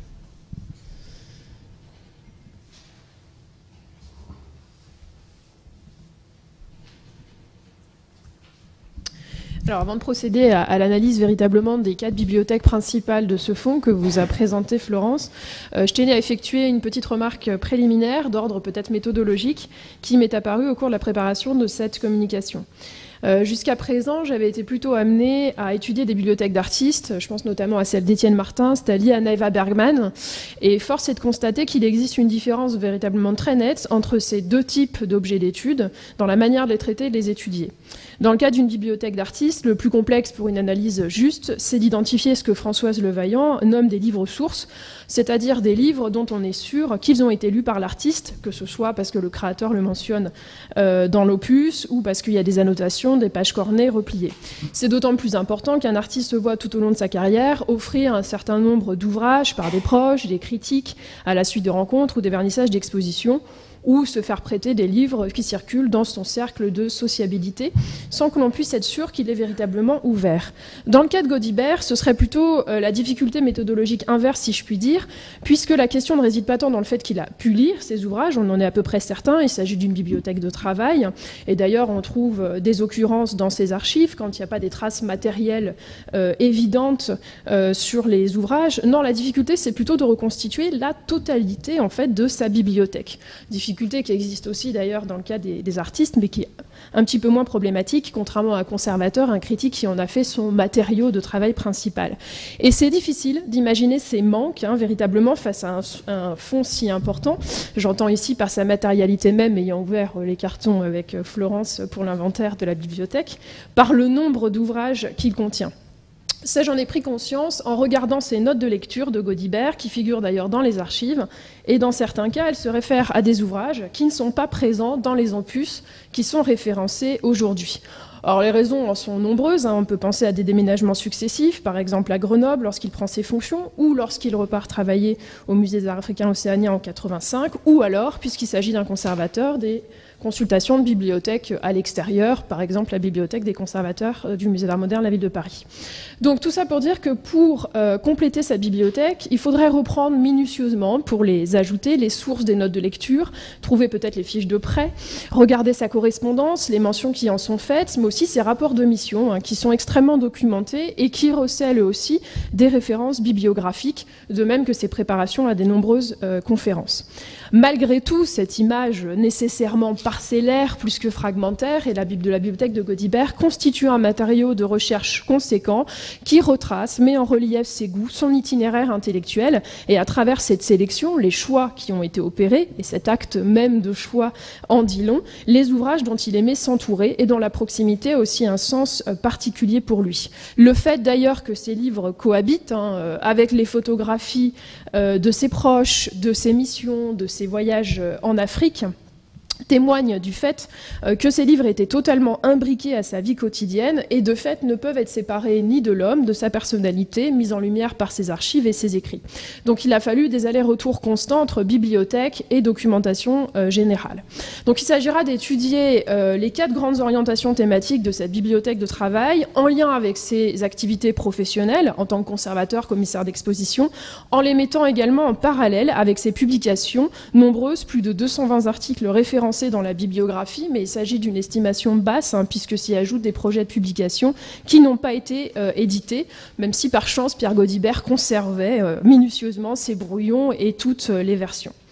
Alors, avant de procéder à l'analyse véritablement des 4 bibliothèques principales de ce fonds que vous a présenté Florence, je tenais à effectuer une petite remarque préliminaire d'ordre peut-être méthodologique qui m'est apparue au cours de la préparation de cette communication. Jusqu'à présent, j'avais été plutôt amenée à étudier des bibliothèques d'artistes, je pense notamment à celle d'Étienne Martin, c'est-à-dire à Neva Bergman, et force est de constater qu'il existe une différence véritablement très nette entre ces 2 types d'objets d'étude dans la manière de les traiter et de les étudier. Dans le cas d'une bibliothèque d'artistes, le plus complexe pour une analyse juste, c'est d'identifier ce que Françoise Levaillant nomme des livres sources, c'est-à-dire des livres dont on est sûr qu'ils ont été lus par l'artiste, que ce soit parce que le créateur le mentionne dans l'opus ou parce qu'il y a des annotations, des pages cornées repliées. C'est d'autant plus important qu'un artiste se voit tout au long de sa carrière offrir un certain nombre d'ouvrages par des proches, des critiques, à la suite de rencontres ou des vernissages d'expositions, ou se faire prêter des livres qui circulent dans son cercle de sociabilité, sans que l'on puisse être sûr qu'il est véritablement ouvert. Dans le cas de Gaudibert, ce serait plutôt la difficulté méthodologique inverse, si je puis dire, puisque la question ne réside pas tant dans le fait qu'il a pu lire ces ouvrages, on en est à peu près certain, il s'agit d'une bibliothèque de travail, et d'ailleurs on trouve des occurrences dans ses archives, quand il n'y a pas des traces matérielles évidentes sur les ouvrages. Non, la difficulté, c'est plutôt de reconstituer la totalité, en fait, de sa bibliothèque. Difficulté qui existe aussi d'ailleurs dans le cas des artistes, mais qui est un petit peu moins problématique, contrairement à un conservateur, un critique qui en a fait son matériau de travail principal. Et c'est difficile d'imaginer ces manques, véritablement, face à un fonds si important. J'entends ici par sa matérialité même, ayant ouvert les cartons avec Florence pour l'inventaire de la bibliothèque, par le nombre d'ouvrages qu'il contient. Ça, j'en ai pris conscience en regardant ces notes de lecture de Gaudibert, qui figurent d'ailleurs dans les archives, et dans certains cas, elles se réfèrent à des ouvrages qui ne sont pas présents dans les opus qui sont référencés aujourd'hui. Alors les raisons en sont nombreuses, on peut penser à des déménagements successifs, par exemple à Grenoble lorsqu'il prend ses fonctions, ou lorsqu'il repart travailler au Musée des Arts africains océaniens en 85, ou alors, puisqu'il s'agit d'un conservateur, des consultations de bibliothèques à l'extérieur, par exemple la bibliothèque des conservateurs du Musée d'Art moderne, la ville de Paris. Donc tout ça pour dire que pour compléter sa bibliothèque, il faudrait reprendre minutieusement, pour les ajouter, les sources des notes de lecture, trouver peut-être les fiches de prêt, regarder sa correspondance, les mentions qui en sont faites, mais aussi ses rapports de mission, qui sont extrêmement documentés et qui recèlent aussi des références bibliographiques, de même que ses préparations à des nombreuses conférences. Malgré tout, cette image nécessairement parcellaire plus que fragmentaire, et la bibliothèque de Gaudibert constitue un matériau de recherche conséquent qui retrace, met en relief ses goûts, son itinéraire intellectuel, et à travers cette sélection, les choix qui ont été opérés, et cet acte même de choix en dit long, les ouvrages dont il aimait s'entourer et dont la proximité a aussi un sens particulier pour lui. Le fait d'ailleurs que ces livres cohabitent avec les photographies de ses proches, de ses missions, de ses voyages en Afrique, témoigne du fait que ces livres étaient totalement imbriqués à sa vie quotidienne et de fait ne peuvent être séparés ni de l'homme, de sa personnalité, mise en lumière par ses archives et ses écrits. Donc il a fallu des allers-retours constants entre bibliothèque et documentation générale. Donc il s'agira d'étudier les 4 grandes orientations thématiques de cette bibliothèque de travail en lien avec ses activités professionnelles en tant que conservateur, commissaire d'exposition, en les mettant également en parallèle avec ses publications nombreuses, plus de 220 articles référencés dans la bibliographie, mais il s'agit d'une estimation basse, puisque s'y ajoutent des projets de publication qui n'ont pas été édités, même si par chance Pierre Gaudibert conservait minutieusement ses brouillons et toutes les versions.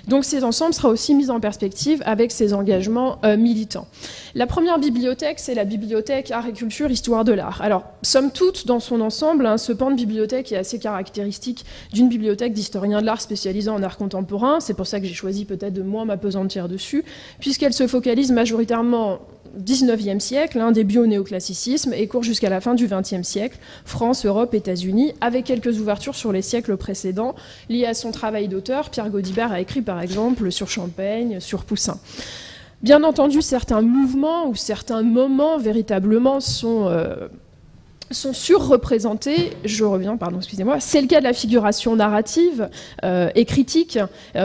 Donc cet ensemble sera aussi mis en perspective avec ses engagements militants. La première bibliothèque, c'est la bibliothèque Art et Culture, Histoire de l'Art. Alors, somme toute, dans son ensemble, ce pan de bibliothèque est assez caractéristique d'une bibliothèque d'historiens de l'art spécialisés en art contemporain. C'est pour ça que j'ai choisi peut-être de moins m'appesantir dessus, puisqu'elle se focalise majoritairement 19e siècle, début au néoclassicisme, et court jusqu'à la fin du 20e siècle, France, Europe, États-Unis, avec quelques ouvertures sur les siècles précédents, liées à son travail d'auteur. Pierre Gaudibert a écrit par exemple sur Champaigne, sur Poussin. Bien entendu, certains mouvements ou certains moments véritablement sont surreprésentés, je reviens, pardon, excusez-moi, c'est le cas de la figuration narrative et critique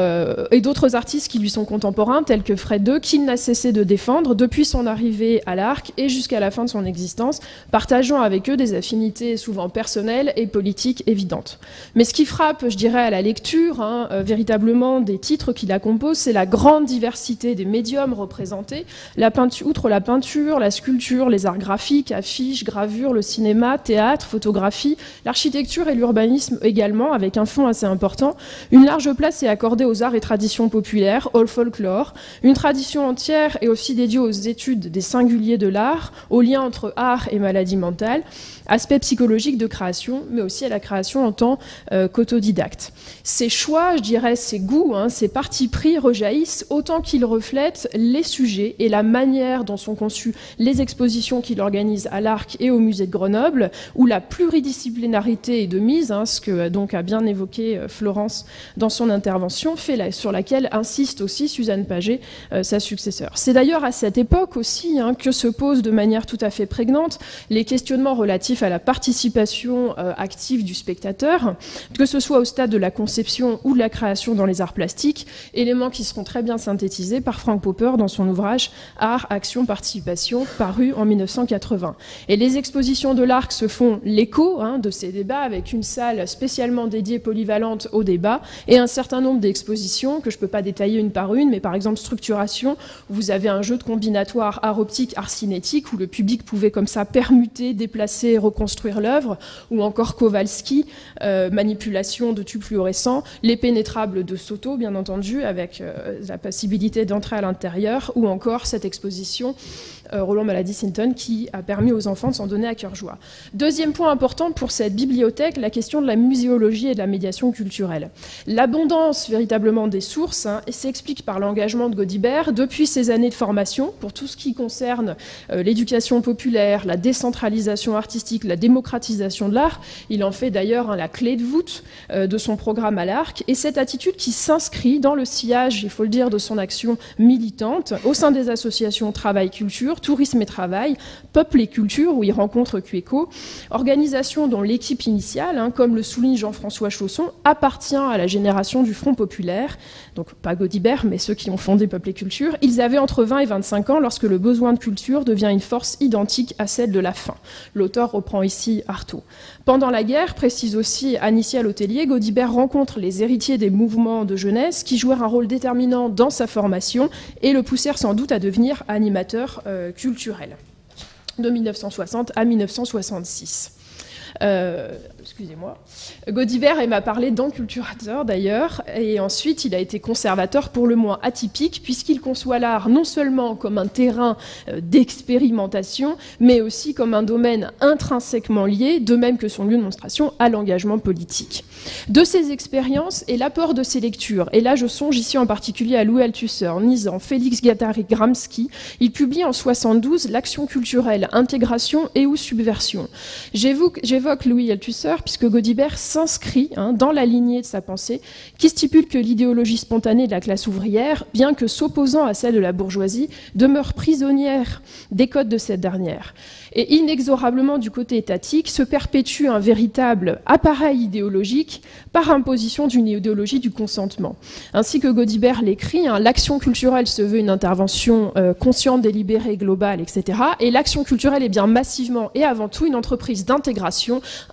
et d'autres artistes qui lui sont contemporains, tels que Fred II, qu'il n'a cessé de défendre depuis son arrivée à l'Arc et jusqu'à la fin de son existence, partageant avec eux des affinités souvent personnelles et politiques évidentes. Mais ce qui frappe, je dirais, à la lecture, véritablement des titres qui la composent, c'est la grande diversité des médiums représentés, outre la peinture, la sculpture, les arts graphiques, affiches, gravures, le cinéma, théâtre, photographie, l'architecture et l'urbanisme également, avec un fond assez important. Une large place est accordée aux arts et traditions populaires, au folklore. Une tradition entière est aussi dédiée aux études des singuliers de l'art, au lien entre art et maladie mentale, aspect psychologique de création, mais aussi à la création en tant qu'autodidacte. Ces choix, je dirais, ces goûts, ces partis pris rejaillissent autant qu'ils reflètent les sujets et la manière dont sont conçues les expositions qu'il organise à l'Arc et au musée de Grenoble, où la pluridisciplinarité est de mise, ce que donc a bien évoqué Florence dans son intervention, sur laquelle insiste aussi Suzanne Paget, sa successeur. C'est d'ailleurs à cette époque aussi que se posent de manière tout à fait prégnante les questionnements relatifs à la participation active du spectateur, que ce soit au stade de la conception ou de la création dans les arts plastiques, éléments qui seront très bien synthétisés par Frank Popper dans son ouvrage Art, Action, Participation, paru en 1980. Et les expositions de l'Arc se font l'écho de ces débats, avec une salle spécialement dédiée polyvalente au débat et un certain nombre d'expositions que je ne peux pas détailler une par une, mais par exemple Structuration, où vous avez un jeu de combinatoire art optique, art cinétique, où le public pouvait comme ça permuter, déplacer, reconstruire l'œuvre, ou encore Kowalski, manipulation de tubes fluorescents, Les Pénétrables de Soto, bien entendu, avec la possibilité d'entrer à l'intérieur, ou encore cette exposition Roland Malady-Sinton, qui a permis aux enfants de s'en donner à cœur joie. Deuxième point important pour cette bibliothèque, la question de la muséologie et de la médiation culturelle. L'abondance véritablement des sources s'explique par l'engagement de Gaudibert depuis ses années de formation pour tout ce qui concerne l'éducation populaire, la décentralisation artistique, la démocratisation de l'art. Il en fait d'ailleurs la clé de voûte de son programme à l'Arc, et cette attitude qui s'inscrit dans le sillage, il faut le dire, de son action militante au sein des associations Travail-Culture, Tourisme et Travail, Peuple et Culture, où il rencontre Cueco, organisation dont l'équipe initiale, comme le souligne Jean-François Chausson, appartient à la génération du Front populaire, donc pas Gaudibert, mais ceux qui ont fondé Peuple et Culture. Ils avaient entre 20 et 25 ans lorsque le besoin de culture devient une force identique à celle de la faim. L'auteur reprend ici Artaud. Pendant la guerre, précise aussi Anicia Letellier, Gaudibert rencontre les héritiers des mouvements de jeunesse qui jouèrent un rôle déterminant dans sa formation et le poussèrent sans doute à devenir animateur culturel de 1960 à 1966. Excusez-moi. Gaudibert m'a parlé d'enculturateur d'ailleurs, et ensuite il a été conservateur pour le moins atypique, puisqu'il conçoit l'art non seulement comme un terrain d'expérimentation, mais aussi comme un domaine intrinsèquement lié, de même que son lieu de monstration, à l'engagement politique. De ses expériences et l'apport de ses lectures, et là je songe ici en particulier à Louis Althusser, Nizan, Félix Guattari, Gramsci, il publie en 1972 L'action culturelle, intégration et ou subversion. J'évoque Louis Althusser puisque Gaudibert s'inscrit dans la lignée de sa pensée qui stipule que l'idéologie spontanée de la classe ouvrière, bien que s'opposant à celle de la bourgeoisie, demeure prisonnière des codes de cette dernière. Et inexorablement du côté étatique se perpétue un véritable appareil idéologique par imposition d'une idéologie du consentement. Ainsi que Gaudibert l'écrit, l'action culturelle se veut une intervention consciente, délibérée, globale, etc. Et l'action culturelle est bien massivement et avant tout une entreprise d'intégration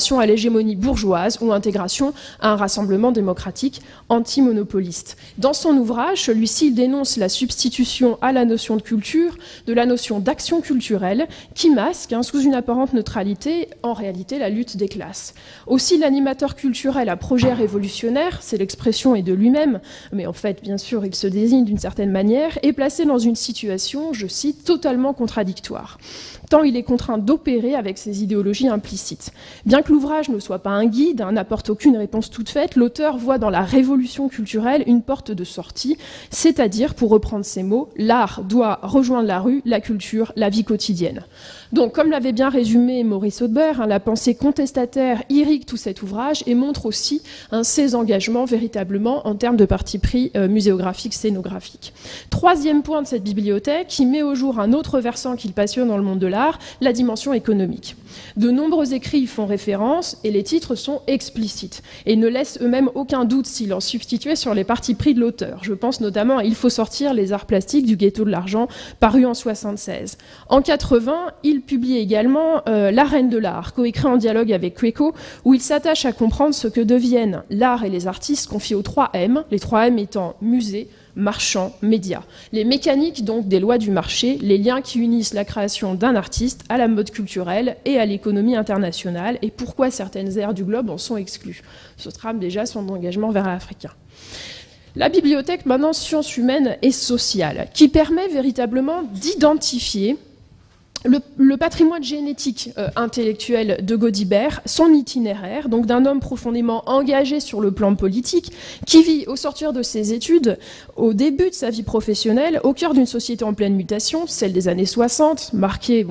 intégration à l'hégémonie bourgeoise ou intégration à un rassemblement démocratique antimonopoliste. Dans son ouvrage, celui-ci dénonce la substitution à la notion de culture de la notion d'action culturelle qui masque, sous une apparente neutralité, en réalité la lutte des classes. Aussi, l'animateur culturel à projet révolutionnaire, c'est l'expression est de lui-même, mais en fait, bien sûr, il se désigne d'une certaine manière, est placé dans une situation, je cite, totalement contradictoire, tant il est contraint d'opérer avec ses idéologies implicites. Bien que l'ouvrage ne soit pas un guide, n'apporte aucune réponse toute faite, l'auteur voit dans la révolution culturelle une porte de sortie, c'est-à-dire, pour reprendre ses mots, l'art doit rejoindre la rue, la culture, la vie quotidienne. Donc, comme l'avait bien résumé Maurice Audebert, la pensée contestataire irrigue tout cet ouvrage et montre aussi ses engagements véritablement en termes de parti pris muséographique, scénographique. Troisième point de cette bibliothèque, qui met au jour un autre versant qui le passionne dans le monde de l'art, la dimension économique. De nombreux écrits y font référence et les titres sont explicites et ne laissent eux-mêmes aucun doute s'il en substituait sur les partis pris de l'auteur. Je pense notamment à Il faut sortir les arts plastiques du ghetto de l'argent, paru en 1976. En 1980, il publie également La Reine de l'art, coécrit en dialogue avec Queco, où il s'attache à comprendre ce que deviennent l'art et les artistes confiés aux 3 M, les 3 M étant musée, marchand, médias. Les mécaniques donc des lois du marché, les liens qui unissent la création d'un artiste à la mode culturelle et à l'économie internationale, et pourquoi certaines aires du globe en sont exclues. Ce trame déjà son engagement vers l'Africain. La bibliothèque, maintenant, sciences humaines et sociales, qui permet véritablement d'identifier le patrimoine génétique intellectuel de Gaudibert, son itinéraire, donc d'un homme profondément engagé sur le plan politique, qui vit au sortir de ses études, au début de sa vie professionnelle, au cœur d'une société en pleine mutation, celle des années 60, marquée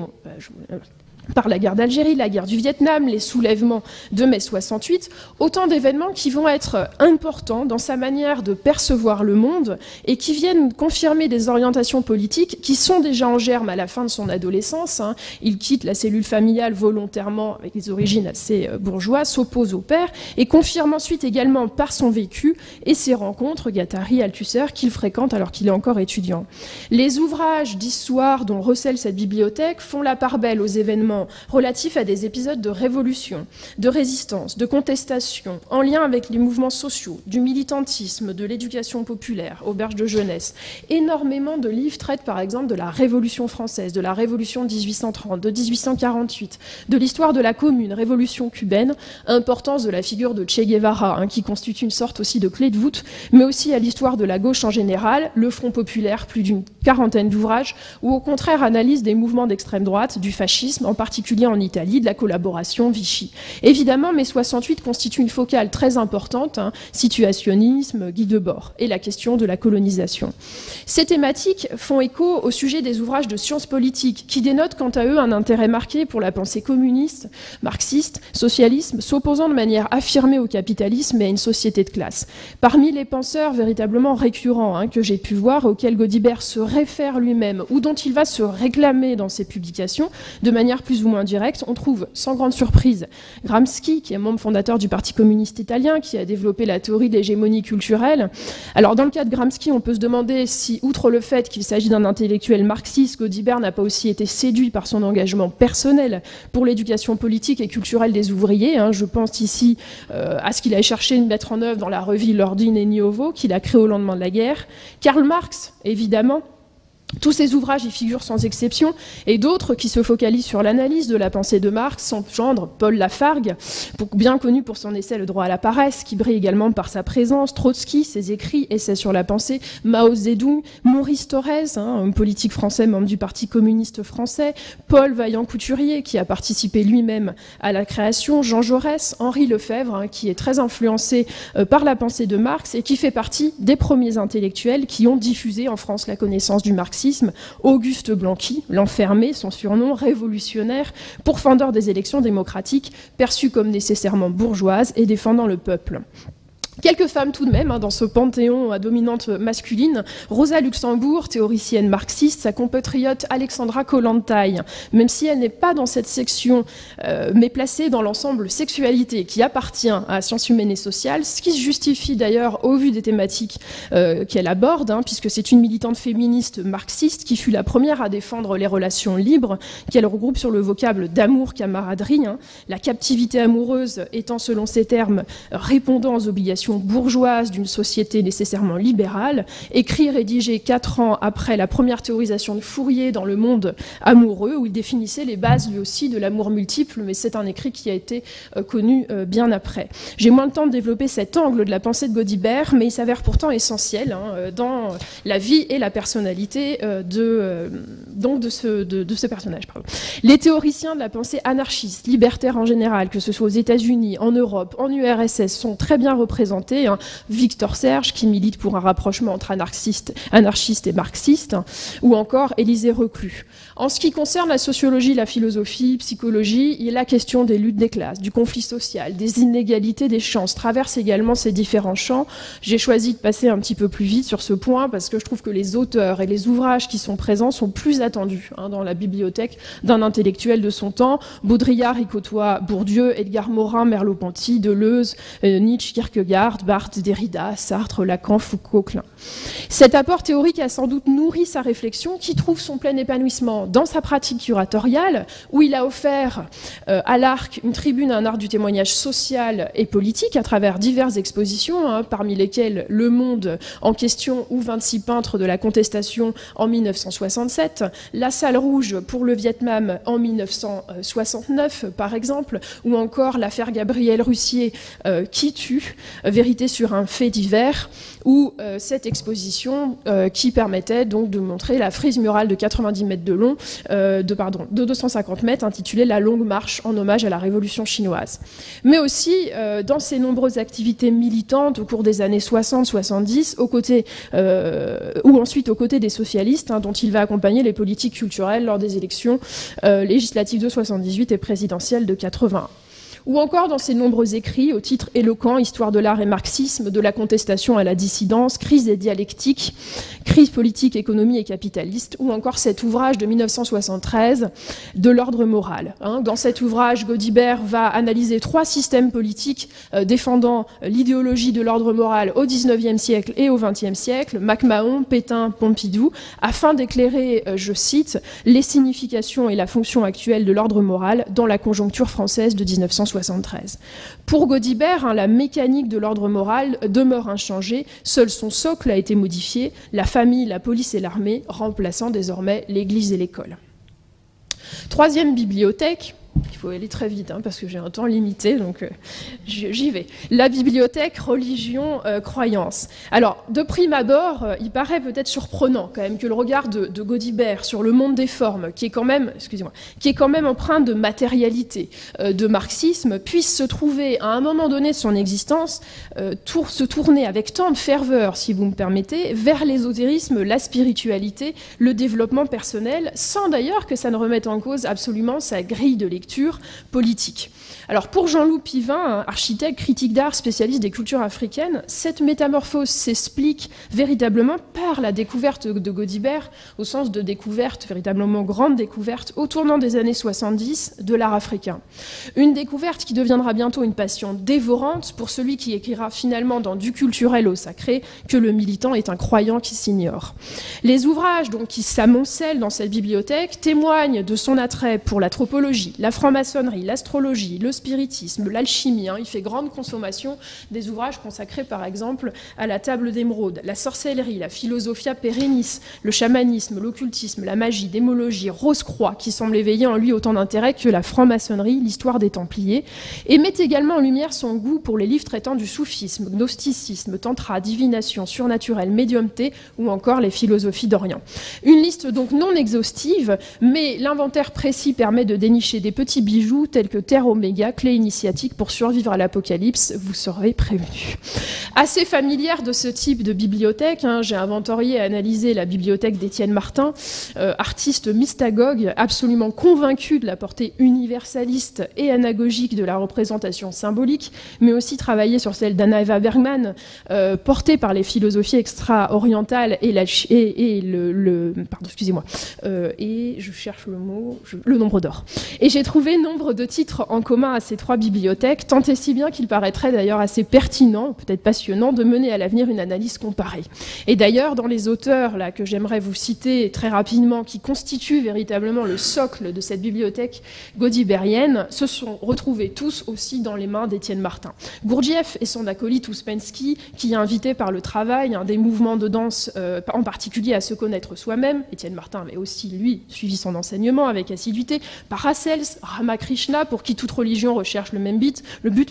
par la guerre d'Algérie, la guerre du Vietnam, les soulèvements de mai 68, autant d'événements qui vont être importants dans sa manière de percevoir le monde et qui viennent confirmer des orientations politiques qui sont déjà en germe à la fin de son adolescence. Il quitte la cellule familiale volontairement avec des origines assez bourgeoises, s'oppose au père et confirme ensuite également par son vécu et ses rencontres, Guattari, Althusser, qu'il fréquente alors qu'il est encore étudiant. Les ouvrages d'histoire dont recèle cette bibliothèque font la part belle aux événements relatifs à des épisodes de révolution, de résistance, de contestation, en lien avec les mouvements sociaux, du militantisme, de l'éducation populaire, auberge de jeunesse. Énormément de livres traitent par exemple de la Révolution française, de la Révolution de 1830, de 1848, de l'histoire de la Commune, révolution cubaine, importance de la figure de Che Guevara, qui constitue une sorte aussi de clé de voûte, mais aussi à l'histoire de la gauche en général, le Front populaire, plus d'une quarantaine d'ouvrages, ou au contraire analyse des mouvements d'extrême droite, du fascisme, en particulier en Italie, de la collaboration Vichy. Évidemment, mai 68 constitue une focale très importante, situationnisme, Guy Debord, et la question de la colonisation. Ces thématiques font écho au sujet des ouvrages de sciences politiques, qui dénotent quant à eux un intérêt marqué pour la pensée communiste, marxiste, socialisme, s'opposant de manière affirmée au capitalisme et à une société de classe. Parmi les penseurs véritablement récurrents que j'ai pu voir, auxquels Gaudibert se réfère lui-même, ou dont il va se réclamer dans ses publications, de manière plus ou moins directe, on trouve sans grande surprise Gramsci, qui est membre fondateur du Parti communiste italien, qui a développé la théorie de l'hégémonie culturelle. Alors dans le cas de Gramsci, on peut se demander si, outre le fait qu'il s'agit d'un intellectuel marxiste, Gaudibert n'a pas aussi été séduit par son engagement personnel pour l'éducation politique et culturelle des ouvriers. Je pense ici à ce qu'il a cherché de mettre en œuvre dans la revue L'Ordine et Nuovo, qu'il a créé au lendemain de la guerre. Karl Marx, évidemment. Tous ces ouvrages y figurent sans exception, et d'autres qui se focalisent sur l'analyse de la pensée de Marx, son gendre Paul Lafargue, bien connu pour son essai Le droit à la paresse, qui brille également par sa présence, Trotsky, ses écrits, essais sur la pensée, Mao Zedong, Maurice Thorez, un politique français, membre du Parti communiste français, Paul Vaillant-Couturier, qui a participé lui-même à la création, Jean Jaurès, Henri Lefebvre, qui est très influencé par la pensée de Marx et qui fait partie des premiers intellectuels qui ont diffusé en France la connaissance du marxisme. Auguste Blanqui, l'enfermé, son surnom, révolutionnaire, pourfendeur des élections démocratiques, perçu comme nécessairement bourgeoise et défendant le peuple. Quelques femmes tout de même, dans ce panthéon à dominante masculine. Rosa Luxembourg, théoricienne marxiste, sa compatriote Alexandra Kollontai, même si elle n'est pas dans cette section, mais placée dans l'ensemble sexualité qui appartient à sciences humaines et sociales, ce qui se justifie d'ailleurs au vu des thématiques qu'elle aborde, puisque c'est une militante féministe marxiste qui fut la première à défendre les relations libres, qu'elle regroupe sur le vocable d'amour, camaraderie, la captivité amoureuse étant selon ses termes répondant aux obligations bourgeoise d'une société nécessairement libérale, écrit rédigé 4 ans après la première théorisation de Fourier dans Le Monde amoureux, où il définissait les bases lui aussi de l'amour multiple, mais c'est un écrit qui a été connu bien après. J'ai moins de temps de développer cet angle de la pensée de Gaudibert, mais il s'avère pourtant essentiel dans la vie et la personnalité de ce personnage. Pardon. Les théoriciens de la pensée anarchiste, libertaire en général, que ce soit aux États-Unis, en Europe, en URSS, sont très bien représentés. Victor Serge, qui milite pour un rapprochement entre anarchistes et marxistes, ou encore Élisée Reclus. En ce qui concerne la sociologie, la philosophie, psychologie, il est la question des luttes des classes, du conflit social, des inégalités des chances, traverse également ces différents champs. J'ai choisi de passer un petit peu plus vite sur ce point parce que je trouve que les auteurs et les ouvrages qui sont présents sont plus attendus dans la bibliothèque d'un intellectuel de son temps. Baudrillard y côtoie Bourdieu, Edgar Morin, Merleau-Ponty, Deleuze, Nietzsche, Kierkegaard, Barthes, Derrida, Sartre, Lacan, Foucault, Klein. Cet apport théorique a sans doute nourri sa réflexion qui trouve son plein épanouissement dans sa pratique curatoriale, où il a offert à l'Arc une tribune à un art du témoignage social et politique à travers diverses expositions, parmi lesquelles Le Monde en question ou 26 peintres de la contestation en 1967, La Salle Rouge pour le Vietnam en 1969 par exemple, ou encore l'affaire Gabriel Russier qui tue, vérité sur un fait divers, ou cette exposition qui permettait donc de montrer la frise murale de 90 mètres de long, de 250 mètres, intitulée La Longue Marche, en hommage à la Révolution chinoise. Mais aussi, dans ses nombreuses activités militantes au cours des années 60-70, ou ensuite aux côtés des socialistes, dont il va accompagner les politiques culturelles lors des élections législatives de 78 et présidentielles de 81. Ou encore dans ses nombreux écrits, au titre éloquent, Histoire de l'art et marxisme, de la contestation à la dissidence, crise des dialectiques, crise politique, économie et capitaliste, ou encore cet ouvrage de 1973, De l'ordre moral. Dans cet ouvrage, Gaudibert va analyser 3 systèmes politiques défendant l'idéologie de l'ordre moral au XIXe siècle et au XXe siècle, MacMahon, Pétain, Pompidou, afin d'éclairer, je cite, les significations et la fonction actuelle de l'ordre moral dans la conjoncture française de 1973. Pour Gaudibert, la mécanique de l'ordre moral demeure inchangée, seul son socle a été modifié, la famille, la police et l'armée, remplaçant désormais l'église et l'école. Troisième bibliothèque. Il faut aller très vite parce que j'ai un temps limité, donc j'y vais. La bibliothèque, religion, croyance. Alors, de prime abord, il paraît peut-être surprenant quand même que le regard de Gaudibert sur le monde des formes, qui est quand même empreint de matérialité, de marxisme, puisse se trouver à un moment donné de son existence, se tourner avec tant de ferveur, si vous me permettez, vers l'ésotérisme, la spiritualité, le développement personnel, sans d'ailleurs que ça ne remette en cause absolument sa grille de lecture politique. Alors pour Jean-Loup Pivin, architecte, critique d'art, spécialiste des cultures africaines, cette métamorphose s'explique véritablement par la découverte de Gaudibert, au sens de découverte, véritablement grande découverte, au tournant des années 70 de l'art africain. Une découverte qui deviendra bientôt une passion dévorante pour celui qui écrira finalement dans Du culturel au sacré que le militant est un croyant qui s'ignore. Les ouvrages donc, qui s'amoncellent dans cette bibliothèque témoignent de son attrait pour la tropologie, la franc-maçonnerie, l'astrologie, le spiritisme, l'alchimie. Il fait grande consommation des ouvrages consacrés par exemple à la table d'émeraude, la sorcellerie, la philosophia perennis, le chamanisme, l'occultisme, la magie, démologie, Rose-Croix, qui semble éveiller en lui autant d'intérêt que la franc-maçonnerie, l'histoire des Templiers, et met également en lumière son goût pour les livres traitant du soufisme, gnosticisme, tantra, divination, surnaturel, médiumté ou encore les philosophies d'Orient. Une liste donc non exhaustive, mais l'inventaire précis permet de dénicher des petits petits bijoux tels que Terre Oméga, clé initiatique pour survivre à l'apocalypse, vous serez prévenus. Assez familière de ce type de bibliothèque, hein, j'ai inventorié et analysé la bibliothèque d'Étienne Martin, artiste mystagogue, absolument convaincu de la portée universaliste et anagogique de la représentation symbolique, mais aussi travaillé sur celle d'Anna Eva Bergman, portée par les philosophies extra-orientales et je cherche le mot, le nombre d'or. Et j'ai trouvé nombre de titres en commun à ces trois bibliothèques, tant et si bien qu'il paraîtrait d'ailleurs assez pertinent, peut-être passionnant, de mener à l'avenir une analyse comparée. Et d'ailleurs, dans les auteurs là, que j'aimerais vous citer très rapidement, qui constituent véritablement le socle de cette bibliothèque gaudibérienne, se sont retrouvés tous aussi dans les mains d'Étienne Martin. Gurdjieff et son acolyte Ouspensky, qui est invité par le travail, des mouvements de danse, en particulier à se connaître soi-même. Étienne Martin avait aussi, lui, suivi son enseignement avec assiduité. Paracels, Ramakrishna, pour qui toute religion recherche le but,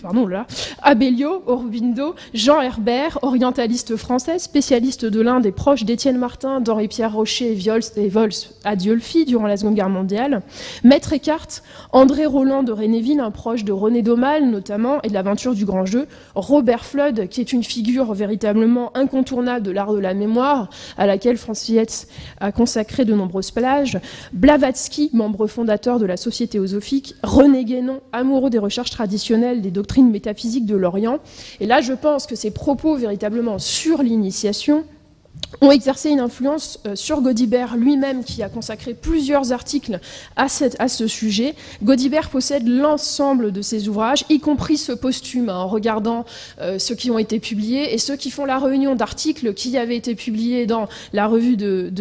Abellio, Aurobindo, Jean Herbert, orientaliste français, spécialiste de l'Inde et proche d'Étienne Martin, d'Henri-Pierre Rocher et Vols à Diolfi durant la Seconde Guerre mondiale, Maître Eckhart, André Roland de Rénéville, un proche de René Daumal notamment, et de l'aventure du grand jeu, Robert Flood, qui est une figure véritablement incontournable de l'art de la mémoire, à laquelle Franz Fietz a consacré de nombreuses pages, Blavatsky, membre fondateur de la Société théosophique, René Guénon, amoureux des recherches traditionnelles des doctrines métaphysiques de l'Orient. Et là, je pense que ces propos véritablement sur l'initiation ont exercé une influence sur Gaudibert lui-même, qui a consacré plusieurs articles à ce sujet. Gaudibert possède l'ensemble de ses ouvrages, y compris ce posthume, en regardant ceux qui ont été publiés et ceux qui font la réunion d'articles qui avaient été publiés dans la revue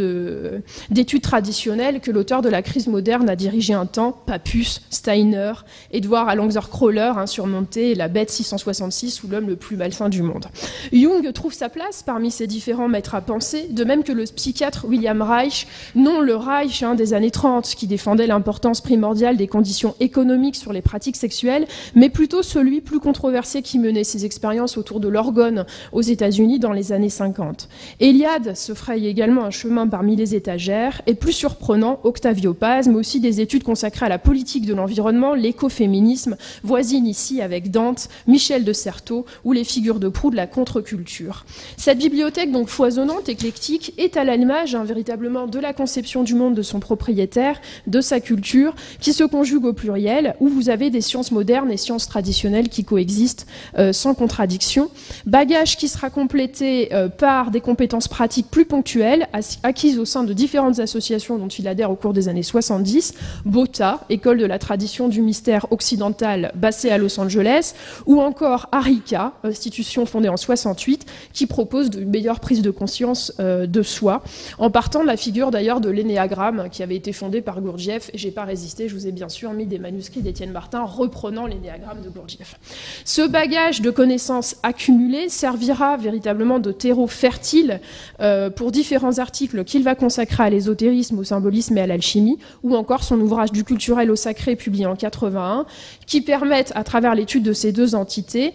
d'études traditionnelles que l'auteur de la crise moderne a dirigé un temps, Papus, Steiner, Edward Alexander-Kroller, surmonté la bête 666 ou l'homme le plus malsain du monde. Jung trouve sa place parmi ces différents maîtres à penser, de même que le psychiatre William Reich, non le Reich des années 30, qui défendait l'importance primordiale des conditions économiques sur les pratiques sexuelles, mais plutôt celui plus controversé qui menait ses expériences autour de l'orgone aux États-Unis dans les années 50. Eliade se fraye également un chemin parmi les étagères, et plus surprenant, Octavio Paz, mais aussi des études consacrées à la politique de l'environnement, l'écoféminisme, voisinent ici avec Dante, Michel de Certeau ou les figures de proue de la contre-culture. Cette bibliothèque donc foisonnante, éclectique, est à l'image véritablement de la conception du monde de son propriétaire, de sa culture, qui se conjugue au pluriel, où vous avez des sciences modernes et sciences traditionnelles qui coexistent sans contradiction. Bagage qui sera complété par des compétences pratiques plus ponctuelles, acquises au sein de différentes associations dont il adhère au cours des années 70, BOTA, école de la tradition du mystère occidental basée à Los Angeles, ou encore ARICA, institution fondée en 68, qui propose de meilleure prise de conscience de soi, en partant de la figure d'ailleurs de l'énéagramme qui avait été fondée par Gurdjieff, et j'ai pas résisté, je vous ai bien sûr mis des manuscrits d'Étienne Martin reprenant l'énéagramme de Gurdjieff. Ce bagage de connaissances accumulées servira véritablement de terreau fertile pour différents articles qu'il va consacrer à l'ésotérisme, au symbolisme et à l'alchimie, ou encore son ouvrage du culturel au sacré publié en 81, qui permettent, à travers l'étude de ces deux entités,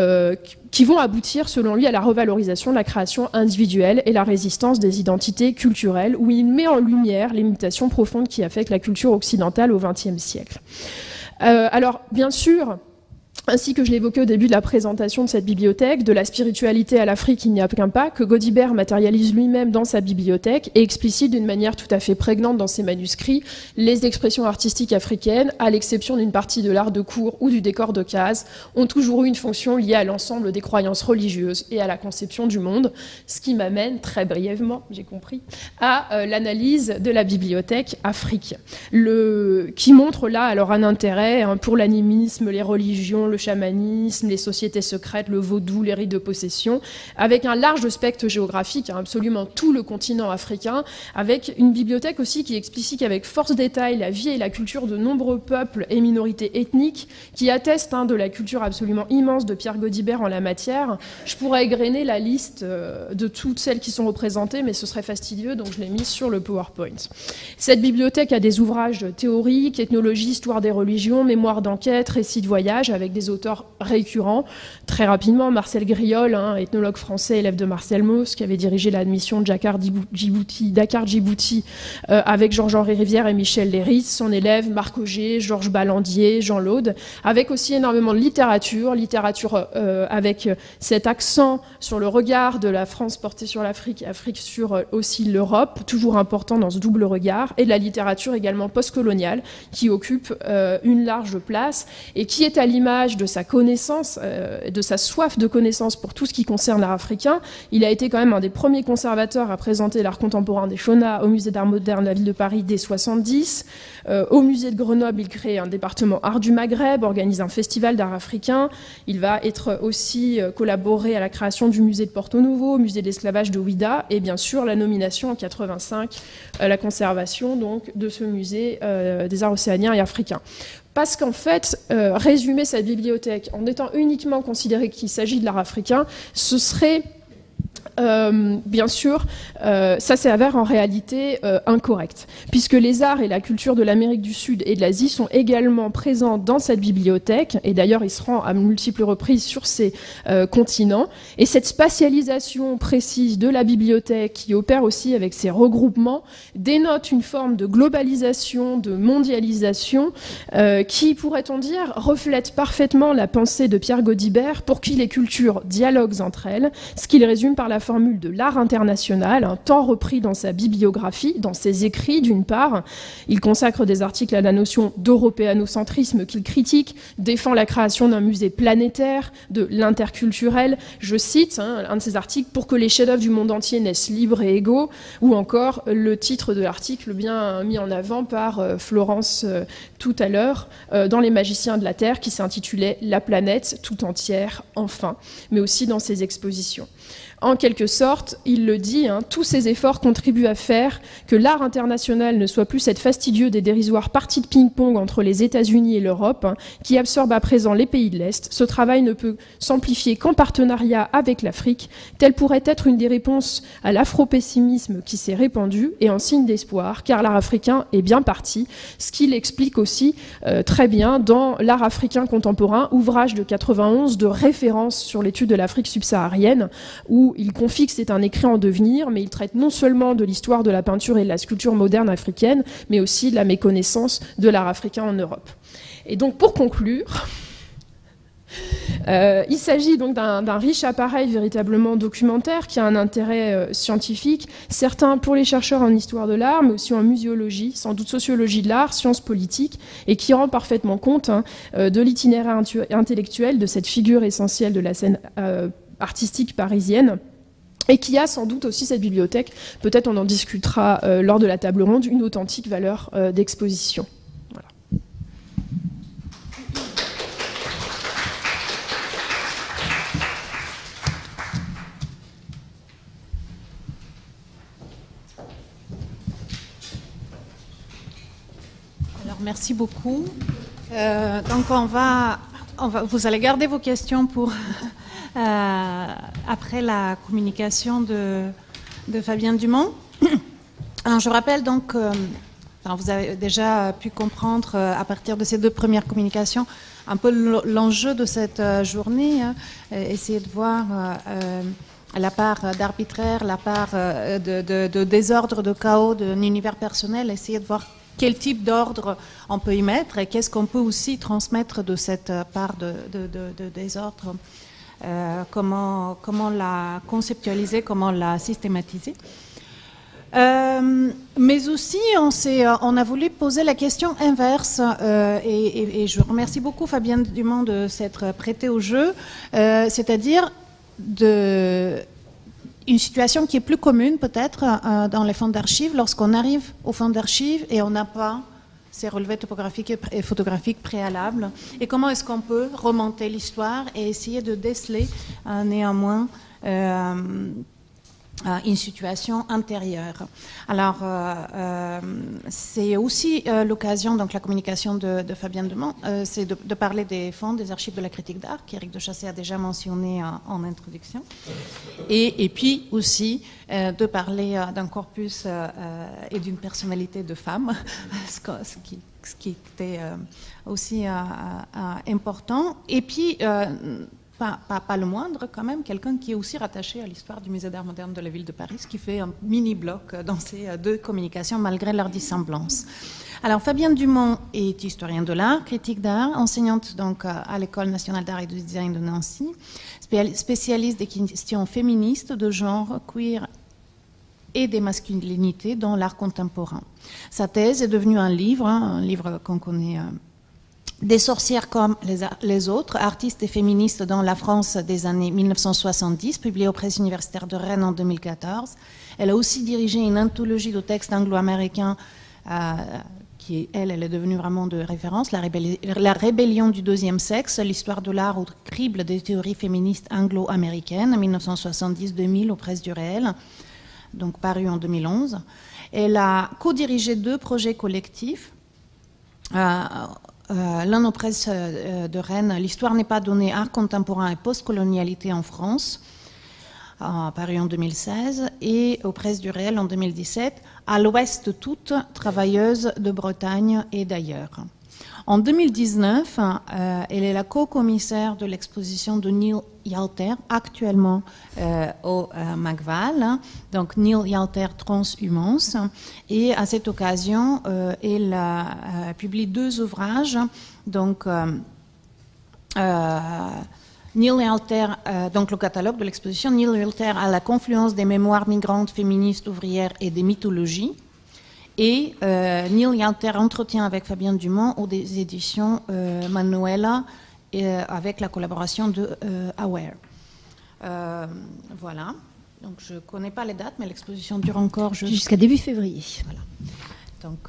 qui vont aboutir, selon lui, à la revalorisation de la création individuelle et la résistance des identités culturelles, où il met en lumière les mutations profondes qui affectent la culture occidentale au XXe siècle. Alors, bien sûr, ainsi que je l'évoquais au début de la présentation de cette bibliothèque, de la spiritualité à l'Afrique, il n'y a qu'un pas, que Gaudibert matérialise lui-même dans sa bibliothèque et explicite d'une manière tout à fait prégnante dans ses manuscrits les expressions artistiques africaines, à l'exception d'une partie de l'art de cour ou du décor de case, ont toujours eu une fonction liée à l'ensemble des croyances religieuses et à la conception du monde, ce qui m'amène très brièvement, j'ai compris, à l'analyse de la bibliothèque Afrique, qui montre là alors un intérêt pour l'animisme, les religions, le chamanisme, les sociétés secrètes, le vaudou, les rites de possession, avec un large spectre géographique, absolument tout le continent africain, avec une bibliothèque aussi qui explicite avec force détail la vie et la culture de nombreux peuples et minorités ethniques, qui attestent de la culture absolument immense de Pierre Gaudibert en la matière. Je pourrais égrener la liste de toutes celles qui sont représentées, mais ce serait fastidieux, donc je l'ai mise sur le PowerPoint. Cette bibliothèque a des ouvrages théoriques, ethnologie, histoire des religions, mémoire d'enquête, récits de voyage, avec des des auteurs récurrents. Très rapidement, Marcel Griol, ethnologue français, élève de Marcel Mauss, qui avait dirigé la mission Dakar-Djibouti avec Jean-Henri Rivière et Michel Léris, son élève Marc Auger, Georges Ballandier, Jean Laude, avec aussi énormément de littérature avec cet accent sur le regard de la France porté sur l'Afrique, Afrique sur aussi l'Europe, toujours important dans ce double regard, et de la littérature également postcoloniale, qui occupe une large place et qui est à l'image de sa connaissance, de sa soif de connaissance pour tout ce qui concerne l'art africain. Il a été quand même un des premiers conservateurs à présenter l'art contemporain des Shona au musée d'art moderne de la ville de Paris dès 70. Au musée de Grenoble, il crée un département art du Maghreb, organise un festival d'art africain. Il va être aussi collaboré à la création du musée de Porto Novo, au musée de l'esclavage de Ouida, et bien sûr la nomination en 85 à la conservation donc, de ce musée des arts océaniens et africains. Parce qu'en fait, résumer sa bibliothèque en étant uniquement considéré qu'il s'agit de l'art africain, ce serait... bien sûr, ça s'avère en réalité incorrect, puisque les arts et la culture de l'Amérique du Sud et de l'Asie sont également présents dans cette bibliothèque, et d'ailleurs il se rend à multiples reprises sur ces continents, et cette spatialisation précise de la bibliothèque, qui opère aussi avec ces regroupements, dénote une forme de globalisation, de mondialisation, qui, pourrait-on dire, reflète parfaitement la pensée de Pierre Gaudibert, pour qui les cultures dialoguent entre elles, ce qu'il résume par la formule de l'art international, un temps repris dans sa bibliographie, dans ses écrits d'une part. Il consacre des articles à la notion d'européanocentrisme qu'il critique, défend la création d'un musée planétaire, de l'interculturel. Je cite un de ses articles, « Pour que les chefs-d'œuvre du monde entier naissent libres et égaux », ou encore le titre de l'article bien mis en avant par Florence tout à l'heure, dans Les Magiciens de la Terre, qui s'intitulait « La planète tout entière, enfin », mais aussi dans ses expositions. En quelque sorte, il le dit, tous ces efforts contribuent à faire que l'art international ne soit plus cette fastidieuse et dérisoire partie de ping-pong entre les États-Unis et l'Europe, qui absorbe à présent les pays de l'Est. Ce travail ne peut s'amplifier qu'en partenariat avec l'Afrique. Telle pourrait être une des réponses à l'afro-pessimisme qui s'est répandu, et en signe d'espoir, car l'art africain est bien parti, ce qu'il explique aussi très bien dans L'art africain contemporain, ouvrage de 91 de référence sur l'étude de l'Afrique subsaharienne, où il confie que c'est un écrit en devenir, mais il traite non seulement de l'histoire de la peinture et de la sculpture moderne africaine, mais aussi de la méconnaissance de l'art africain en Europe. Et donc, pour conclure, il s'agit donc d'un riche appareil véritablement documentaire qui a un intérêt scientifique, certain pour les chercheurs en histoire de l'art, mais aussi en muséologie, sans doute sociologie de l'art, sciences politiques, et qui rend parfaitement compte de l'itinéraire intellectuel de cette figure essentielle de la scène artistique parisienne, et qui a sans doute aussi cette bibliothèque, peut-être on en discutera lors de la table ronde, une authentique valeur d'exposition. Voilà. Alors merci beaucoup. Donc vous allez garder vos questions pour après la communication de Fabien Dumont. Alors, je rappelle donc, vous avez déjà pu comprendre à partir de ces deux premières communications un peu l'enjeu de cette journée, essayer de voir la part d'arbitraire, la part de désordre, de chaos d'un univers personnel, essayer de voir quel type d'ordre on peut y mettre et qu'est-ce qu'on peut aussi transmettre de cette part de désordre. Comment la conceptualiser, comment la systématiser. Mais aussi, on a voulu poser la question inverse, et je remercie beaucoup Fabien Dumont de s'être prêté au jeu, c'est-à-dire une situation qui est plus commune peut-être dans les fonds d'archives, lorsqu'on arrive au fonds d'archives et on n'a pas ces relevés topographiques et photographiques préalables, et comment est-ce qu'on peut remonter l'histoire et essayer de déceler néanmoins une situation intérieure. Alors, c'est aussi l'occasion, donc la communication de Fabien Dumont, c'est de parler des fonds des archives de la critique d'art, qu'Éric de Chassey a déjà mentionné en introduction, et puis aussi de parler d'un corpus et d'une personnalité de femme, ce qui ce qui était aussi important. Et puis, pas le moindre, quand même, quelqu'un qui est aussi rattaché à l'histoire du Musée d'art moderne de la ville de Paris, qui fait un mini-bloc dans ces deux communications, malgré leur dissemblance. Alors, Fabienne Dumont est historienne de l'art, critique d'art, enseignante donc à l'École nationale d'art et de design de Nancy, spécialiste des questions féministes, de genre, queer et des masculinités dans l'art contemporain. Sa thèse est devenue un livre qu'on connaît, Des sorcières comme les autres, artistes et féministes dans la France des années 1970, publié aux presses universitaires de Rennes en 2014. Elle a aussi dirigé une anthologie de textes anglo-américains qui, elle est devenue vraiment de référence, La rébellion du deuxième sexe, l'histoire de l'art au crible des théories féministes anglo-américaines, 1970-2000 aux presses du réel, donc paru en 2011. Elle a co-dirigé 2 projets collectifs. L'un aux presses de Rennes, L'histoire n'est pas donnée, art contemporain et postcolonialité en France, paru en 2016, et aux presses du réel en 2017, À l'Ouest toutes, travailleuses de Bretagne et d'ailleurs. En 2019, elle est la co-commissaire de l'exposition de Neil Yalter, actuellement au McVal, donc Neil Yalter Transhumance. Et à cette occasion, elle a publié 2 ouvrages. Donc, Neil Yalter, donc le catalogue de l'exposition, Neil Yalter à la confluence des mémoires migrantes, féministes, ouvrières et des mythologies. Et Neil Yalter, entretien avec Fabienne Dumont aux des éditions Manuela, avec la collaboration de Aware. Voilà. Donc je ne connais pas les dates, mais l'exposition dure encore jusqu'à début février. Voilà. Donc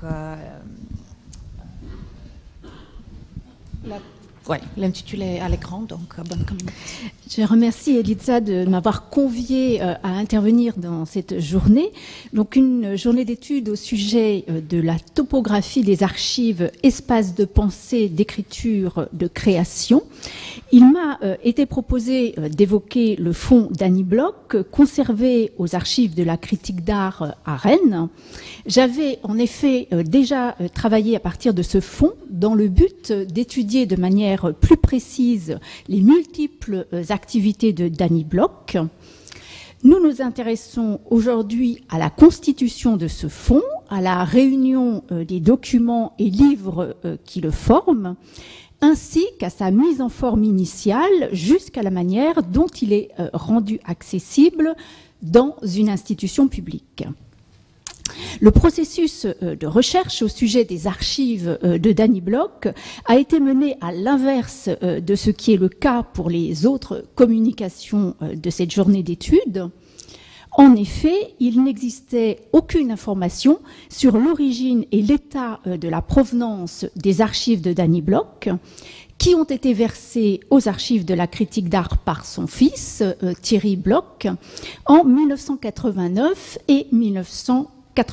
l'intitulé est à l'écran, donc bonne communication. Je remercie Elisa de m'avoir conviée à intervenir dans cette journée. Donc une journée d'études au sujet de la topographie des archives, espace de pensée, d'écriture, de création. Il m'a été proposé d'évoquer le fonds d'Annie Bloch, conservé aux archives de la critique d'art à Rennes. J'avais en effet déjà travaillé à partir de ce fonds dans le but d'étudier de manière plus précise les multiples activités de d'Annie Bloch. Nous nous intéressons aujourd'hui à la constitution de ce fonds, à la réunion des documents et livres qui le forment, ainsi qu'à sa mise en forme initiale jusqu'à la manière dont il est rendu accessible dans une institution publique. Le processus de recherche au sujet des archives de d'Annie Bloch a été mené à l'inverse de ce qui est le cas pour les autres communications de cette journée d'études. En effet, il n'existait aucune information sur l'origine et l'état de la provenance des archives de d'Annie Bloch, qui ont été versées aux archives de la critique d'art par son fils, Thierry Bloch, en 1989 et 1991.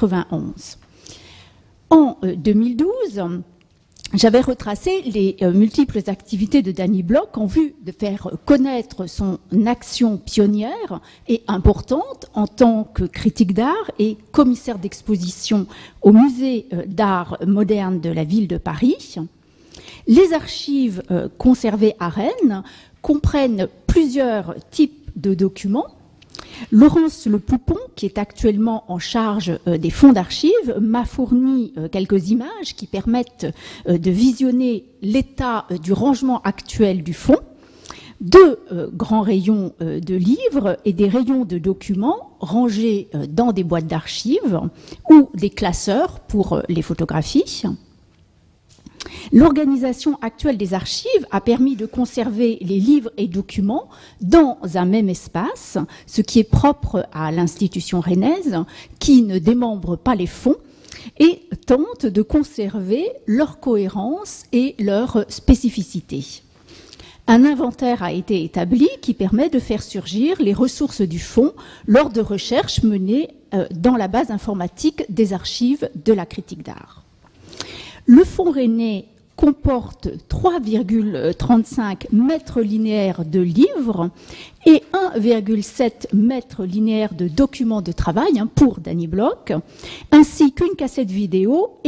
En 2012, j'avais retracé les multiples activités de d'Annie Bloch en vue de faire connaître son action pionnière et importante en tant que critique d'art et commissaire d'exposition au Musée d'art moderne de la ville de Paris. Les archives conservées à Rennes comprennent plusieurs types de documents. Laurence Le Poupon, qui est actuellement en charge des fonds d'archives, m'a fourni quelques images qui permettent de visionner l'état du rangement actuel du fonds, 2 grands rayons de livres et des rayons de documents rangés dans des boîtes d'archives ou des classeurs pour les photographies. L'organisation actuelle des archives a permis de conserver les livres et documents dans un même espace, ce qui est propre à l'institution rennaise, qui ne démembre pas les fonds et tente de conserver leur cohérence et leur spécificité. Un inventaire a été établi qui permet de faire surgir les ressources du fonds lors de recherches menées dans la base informatique des archives de la critique d'art. Le fonds rennais comporte 3,35 mètres linéaires de livres et 1,7 mètres linéaires de documents de travail pour d'Annie Bloch, ainsi qu'une cassette vidéo et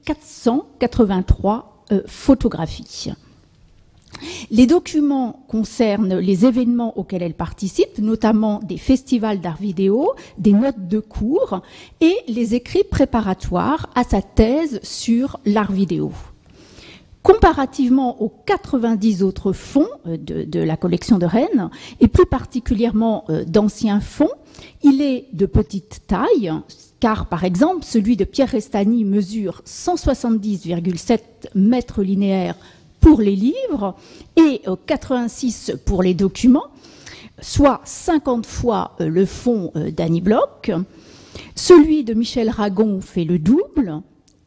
483 photographies. Les documents concernent les événements auxquels elle participe, notamment des festivals d'art vidéo, des notes de cours et les écrits préparatoires à sa thèse sur l'art vidéo. Comparativement aux 90 autres fonds de la collection de Rennes, et plus particulièrement d'anciens fonds, il est de petite taille, car par exemple celui de Pierre Restany mesure 170,7 mètres linéaires pour les livres et 86 pour les documents, soit 50 fois le fonds d'Annie Bloch. Celui de Michel Ragon fait le double.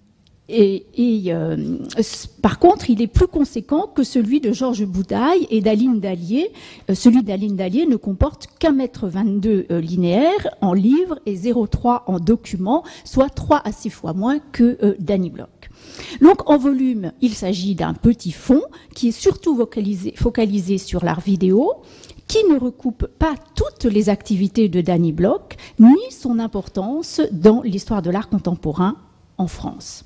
Par contre, il est plus conséquent que celui de Georges Boudaille et d'Aline Dallier. Celui d'Aline Dallier ne comporte qu'un mètre 22 linéaire en livres et 0,3 en documents, soit 3 à 6 fois moins que d'Annie Bloch. Donc, en volume, il s'agit d'un petit fonds qui est surtout focalisé sur l'art vidéo, qui ne recoupe pas toutes les activités de Danny Bloch, ni son importance dans l'histoire de l'art contemporain en France.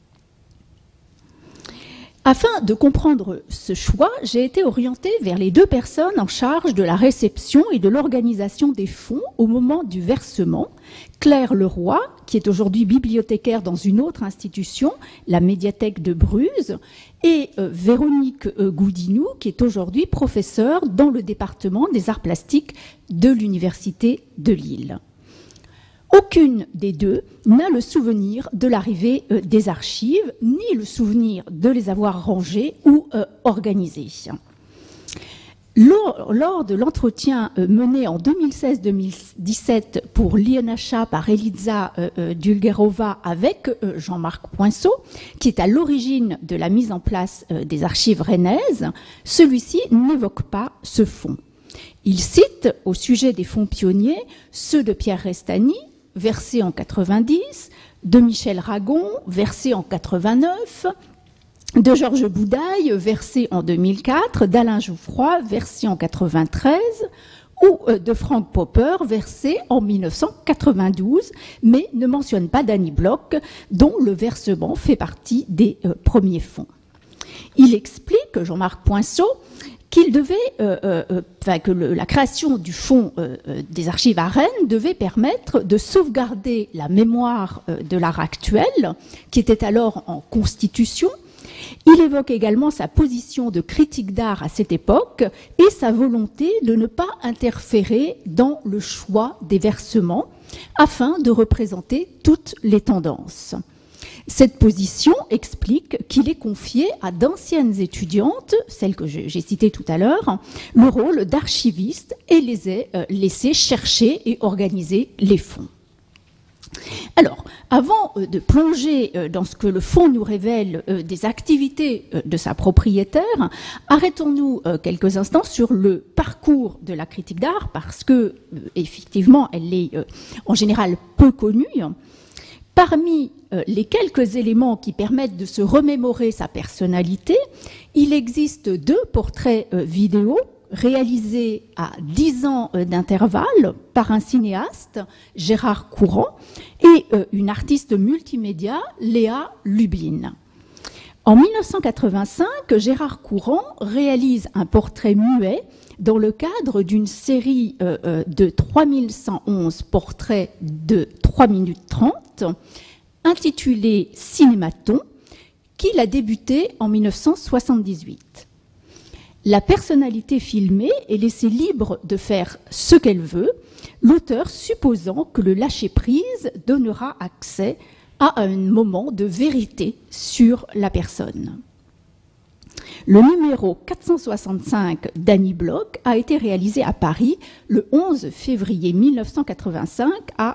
Afin de comprendre ce choix, j'ai été orientée vers les deux personnes en charge de la réception et de l'organisation des fonds au moment du versement. Claire Leroy, qui est aujourd'hui bibliothécaire dans une autre institution, la médiathèque de Bruges, et Véronique Goudinou, qui est aujourd'hui professeure dans le département des arts plastiques de l'Université de Lille. Aucune des deux n'a le souvenir de l'arrivée des archives, ni le souvenir de les avoir rangées ou organisées. Lors de l'entretien mené en 2016-2017 pour l'INHA par Eliza Dulgerova avec Jean-Marc Poinceau, qui est à l'origine de la mise en place des archives rennaises, celui-ci n'évoque pas ce fonds. Il cite au sujet des fonds pionniers ceux de Pierre Restany, versés en 90, de Michel Ragon, versés en 89, de Georges Boudaille, versé en 2004, d'Alain Jouffroy, versé en 93, ou de Frank Popper, versé en 1992, mais ne mentionne pas Danny Bloch, dont le versement fait partie des premiers fonds. Il explique, Jean-Marc Poinceau, qu'il devait, que la création du fonds des archives à Rennes devait permettre de sauvegarder la mémoire de l'art actuel, qui était alors en constitution. Il évoque également sa position de critique d'art à cette époque et sa volonté de ne pas interférer dans le choix des versements afin de représenter toutes les tendances. Cette position explique qu'il est confié à d'anciennes étudiantes, celles que j'ai citées tout à l'heure, le rôle d'archiviste et les ait laissé chercher et organiser les fonds. Alors, avant de plonger dans ce que le fonds nous révèle des activités de sa propriétaire, arrêtons-nous quelques instants sur le parcours de la critique d'art, parce que, effectivement, elle est en général peu connue. Parmi les quelques éléments qui permettent de se remémorer sa personnalité, il existe 2 portraits vidéo réalisés à 10 ans d'intervalle par un cinéaste, Gérard Courant, et une artiste multimédia, Léa Lublin. En 1985, Gérard Courant réalise un portrait muet dans le cadre d'une série de 3111 portraits de 3 minutes 30, intitulée Cinématon, qu'il a débuté en 1978. La personnalité filmée est laissée libre de faire ce qu'elle veut, l'auteur supposant que le lâcher-prise donnera accès à un moment de vérité sur la personne. Le numéro 465 d'Annie Bloch a été réalisé à Paris le 11 février 1985 à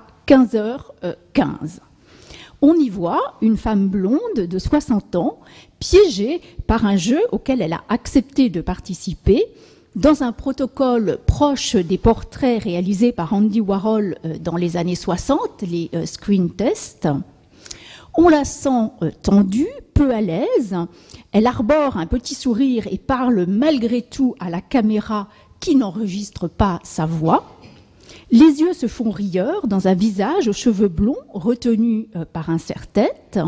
15h15. On y voit une femme blonde de 60 ans piégée par un jeu auquel elle a accepté de participer dans un protocole proche des portraits réalisés par Andy Warhol dans les années 60, les screen tests. On la sent tendue, peu à l'aise. Elle arbore un petit sourire et parle malgré tout à la caméra qui n'enregistre pas sa voix. Les yeux se font rieurs dans un visage aux cheveux blonds retenus par un serre-tête.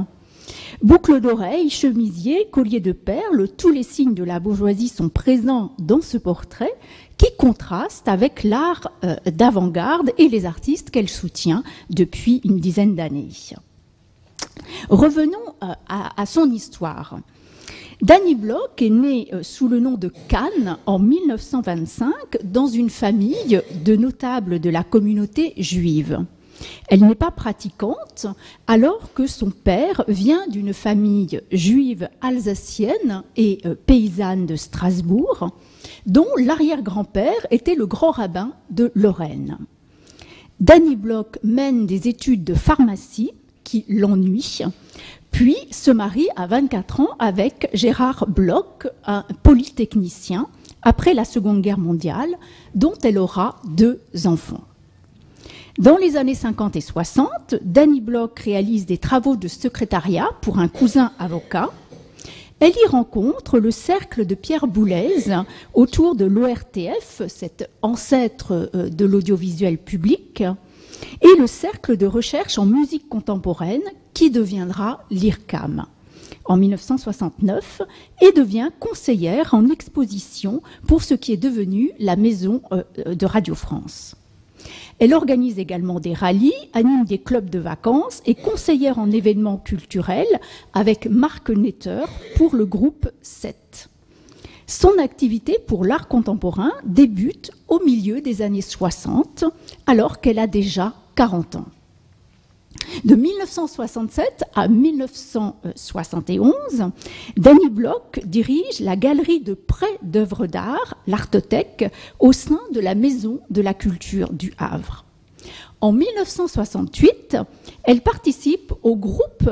Boucles d'oreilles, chemisier, collier de perles, tous les signes de la bourgeoisie sont présents dans ce portrait qui contraste avec l'art d'avant-garde et les artistes qu'elle soutient depuis une dizaine d'années. Revenons à son histoire. Dany Bloch est née sous le nom de Kahn en 1925 dans une famille de notables de la communauté juive. Elle n'est pas pratiquante alors que son père vient d'une famille juive alsacienne et paysanne de Strasbourg, dont l'arrière-grand-père était le grand rabbin de Lorraine. Dany Bloch mène des études de pharmacie qui l'ennuient, puis se marie à 24 ans avec Gérard Bloch, un polytechnicien, après la Seconde Guerre mondiale, dont elle aura 2 enfants. Dans les années 50 et 60, Dany Bloch réalise des travaux de secrétariat pour un cousin avocat. Elle y rencontre le cercle de Pierre Boulez autour de l'ORTF, cet ancêtre de l'audiovisuel public, et le cercle de recherche en musique contemporaine qui deviendra l'IRCAM en 1969 et devient conseillère en exposition pour ce qui est devenu la maison de Radio France. Elle organise également des rallyes, anime des clubs de vacances et conseillère en événements culturels avec Marc Netter pour le groupe 7. Son activité pour l'art contemporain débute au milieu des années 60, alors qu'elle a déjà 40 ans. De 1967 à 1971, Dany Bloch dirige la galerie de prêt d'œuvres d'art, l'Artothèque, au sein de la Maison de la Culture du Havre. En 1968, elle participe au groupe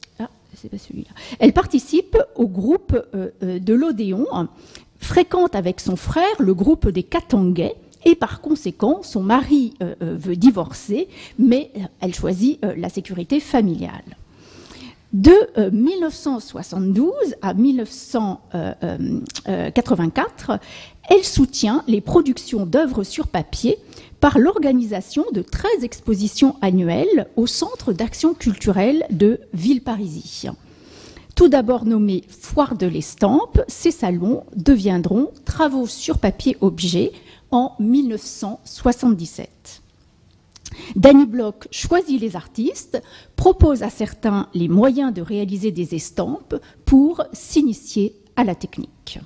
de l'Odéon, fréquente avec son frère le groupe des Catanguais, et par conséquent, son mari veut divorcer, mais elle choisit la sécurité familiale. De 1972 à 1984, elle soutient les productions d'œuvres sur papier par l'organisation de 13 expositions annuelles au Centre d'action culturelle de Villeparisis. Tout d'abord nommés Foire de l'Estampe, ces salons deviendront Travaux sur papier objet en 1977. Dany Bloch choisit les artistes, propose à certains les moyens de réaliser des estampes pour s'initier à la technique.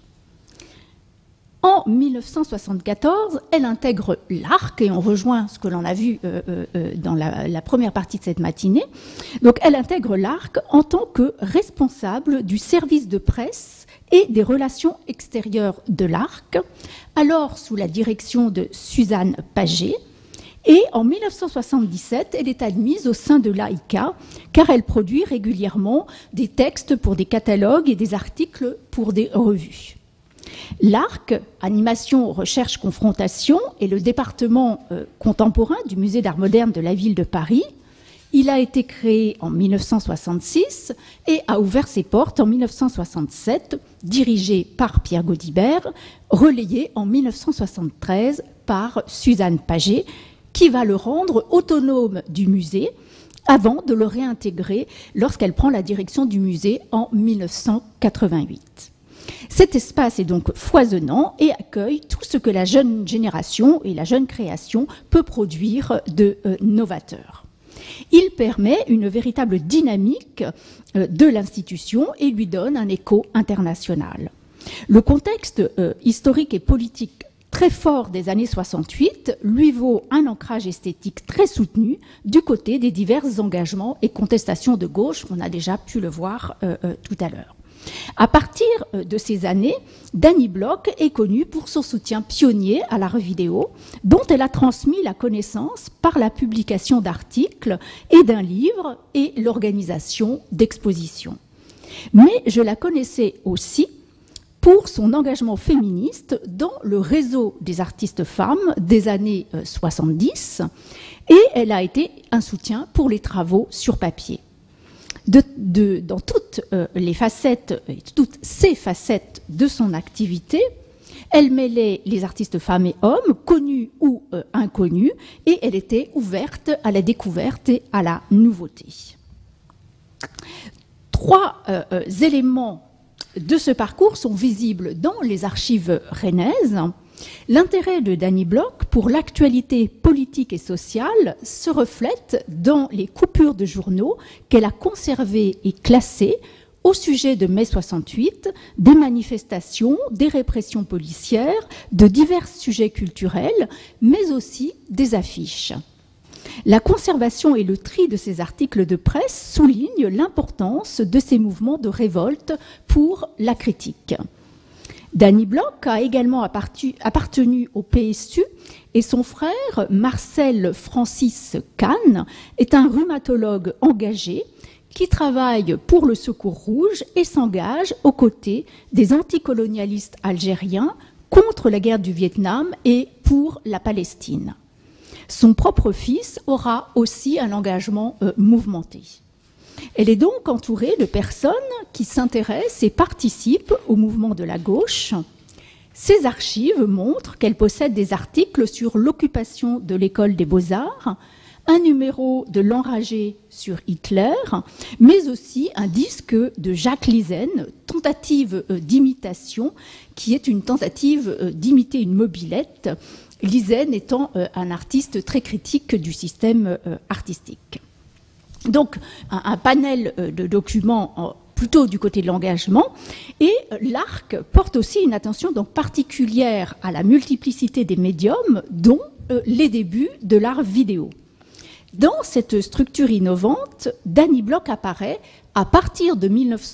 En 1974, elle intègre l'ARC, et on rejoint ce que l'on a vu dans la première partie de cette matinée. Donc, elle intègre l'ARC en tant que responsable du service de presse et des relations extérieures de l'ARC, alors sous la direction de Suzanne Paget. Et en 1977, elle est admise au sein de l'AICA, car elle produit régulièrement des textes pour des catalogues et des articles pour des revues. L'ARC, Animation, Recherche, Confrontation, est le département contemporain du Musée d'Art moderne de la ville de Paris. Il a été créé en 1966 et a ouvert ses portes en 1967, dirigé par Pierre Gaudibert, relayé en 1973 par Suzanne Paget, qui va le rendre autonome du musée avant de le réintégrer lorsqu'elle prend la direction du musée en 1988. Cet espace est donc foisonnant et accueille tout ce que la jeune génération et la jeune création peut produire de novateur. Il permet une véritable dynamique de l'institution et lui donne un écho international. Le contexte historique et politique très fort des années 68 lui vaut un ancrage esthétique très soutenu du côté des divers engagements et contestations de gauche, on a déjà pu le voir tout à l'heure. À partir de ces années, Dany Bloch est connue pour son soutien pionnier à l'art vidéo, dont elle a transmis la connaissance par la publication d'articles et d'un livre et l'organisation d'expositions. Mais je la connaissais aussi pour son engagement féministe dans le réseau des artistes femmes des années 70, et elle a été un soutien pour les travaux sur papier. Dans toutes les facettes, toutes ces facettes de son activité, elle mêlait les artistes femmes et hommes, connus ou inconnus, et elle était ouverte à la découverte et à la nouveauté. 3 éléments de ce parcours sont visibles dans les archives rennaises. L'intérêt de Dany Bloch pour l'actualité politique et sociale se reflète dans les coupures de journaux qu'elle a conservées et classées au sujet de mai 68, des manifestations, des répressions policières, de divers sujets culturels, mais aussi des affiches. La conservation et le tri de ces articles de presse soulignent l'importance de ces mouvements de révolte pour la critique. Dany Bloch a également appartenu au PSU et son frère, Marcel Francis Kahn, est un rhumatologue engagé qui travaille pour le Secours Rouge et s'engage aux côtés des anticolonialistes algériens contre la guerre du Vietnam et pour la Palestine. Son propre fils aura aussi un engagement mouvementé. Elle est donc entourée de personnes qui s'intéressent et participent au mouvement de la gauche. Ces archives montrent qu'elle possède des articles sur l'occupation de l'école des beaux-arts, un numéro de l'enragé sur Hitler, mais aussi un disque de Jacques Lizen, tentative d'imitation, qui est une tentative d'imiter une mobilette, Lizen étant un artiste très critique du système artistique. Donc, un panel de documents plutôt du côté de l'engagement, et l'ARC porte aussi une attention donc particulière à la multiplicité des médiums, dont les débuts de l'art vidéo. Dans cette structure innovante, Dany Bloch apparaît à partir de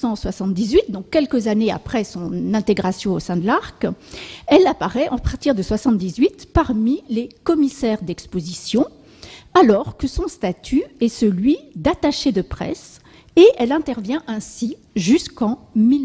1978, donc quelques années après son intégration au sein de l'ARC. Elle apparaît à partir de 1978 parmi les commissaires d'exposition, alors que son statut est celui d'attaché de presse, et elle intervient ainsi jusqu'en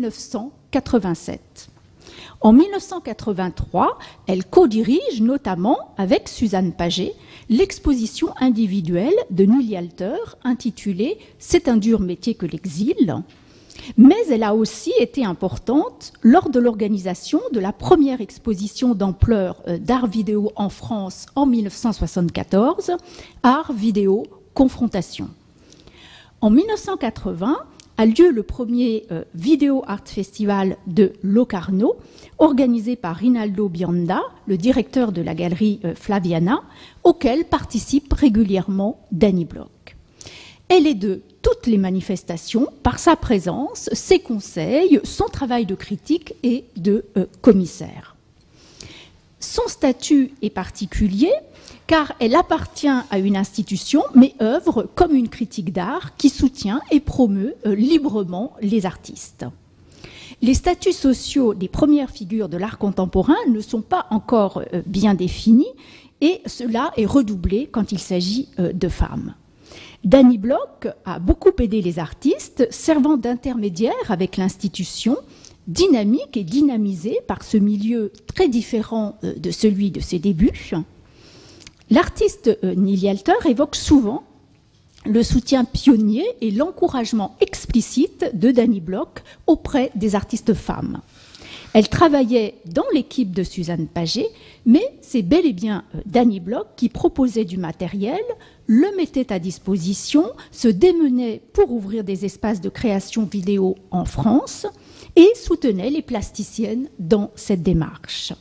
1987. En 1983, elle co-dirige notamment avec Suzanne Paget l'exposition individuelle de Nili Alter intitulée « C'est un dur métier que l'exil ». Mais elle a aussi été importante lors de l'organisation de la première exposition d'ampleur d'art vidéo en France en 1974, Art Vidéo Confrontation. En 1980 a lieu le premier Video Art Festival de Locarno, organisé par Rinaldo Bionda, le directeur de la galerie Flaviana, auquel participe régulièrement Dany Bloch. Elle est de toutes les manifestations par sa présence, ses conseils, son travail de critique et de commissaire. Son statut est particulier car elle appartient à une institution mais œuvre comme une critique d'art qui soutient et promeut librement les artistes. Les statuts sociaux des premières figures de l'art contemporain ne sont pas encore bien définis et cela est redoublé quand il s'agit de femmes. Dany Bloch a beaucoup aidé les artistes, servant d'intermédiaire avec l'institution, dynamique et dynamisée par ce milieu très différent de celui de ses débuts. L'artiste Nili Alter évoque souvent le soutien pionnier et l'encouragement explicite de Dany Bloch auprès des artistes femmes. Elle travaillait dans l'équipe de Suzanne Paget, mais c'est bel et bien Dany Bloch qui proposait du matériel, le mettait à disposition, se démenait pour ouvrir des espaces de création vidéo en France et soutenait les plasticiennes dans cette démarche.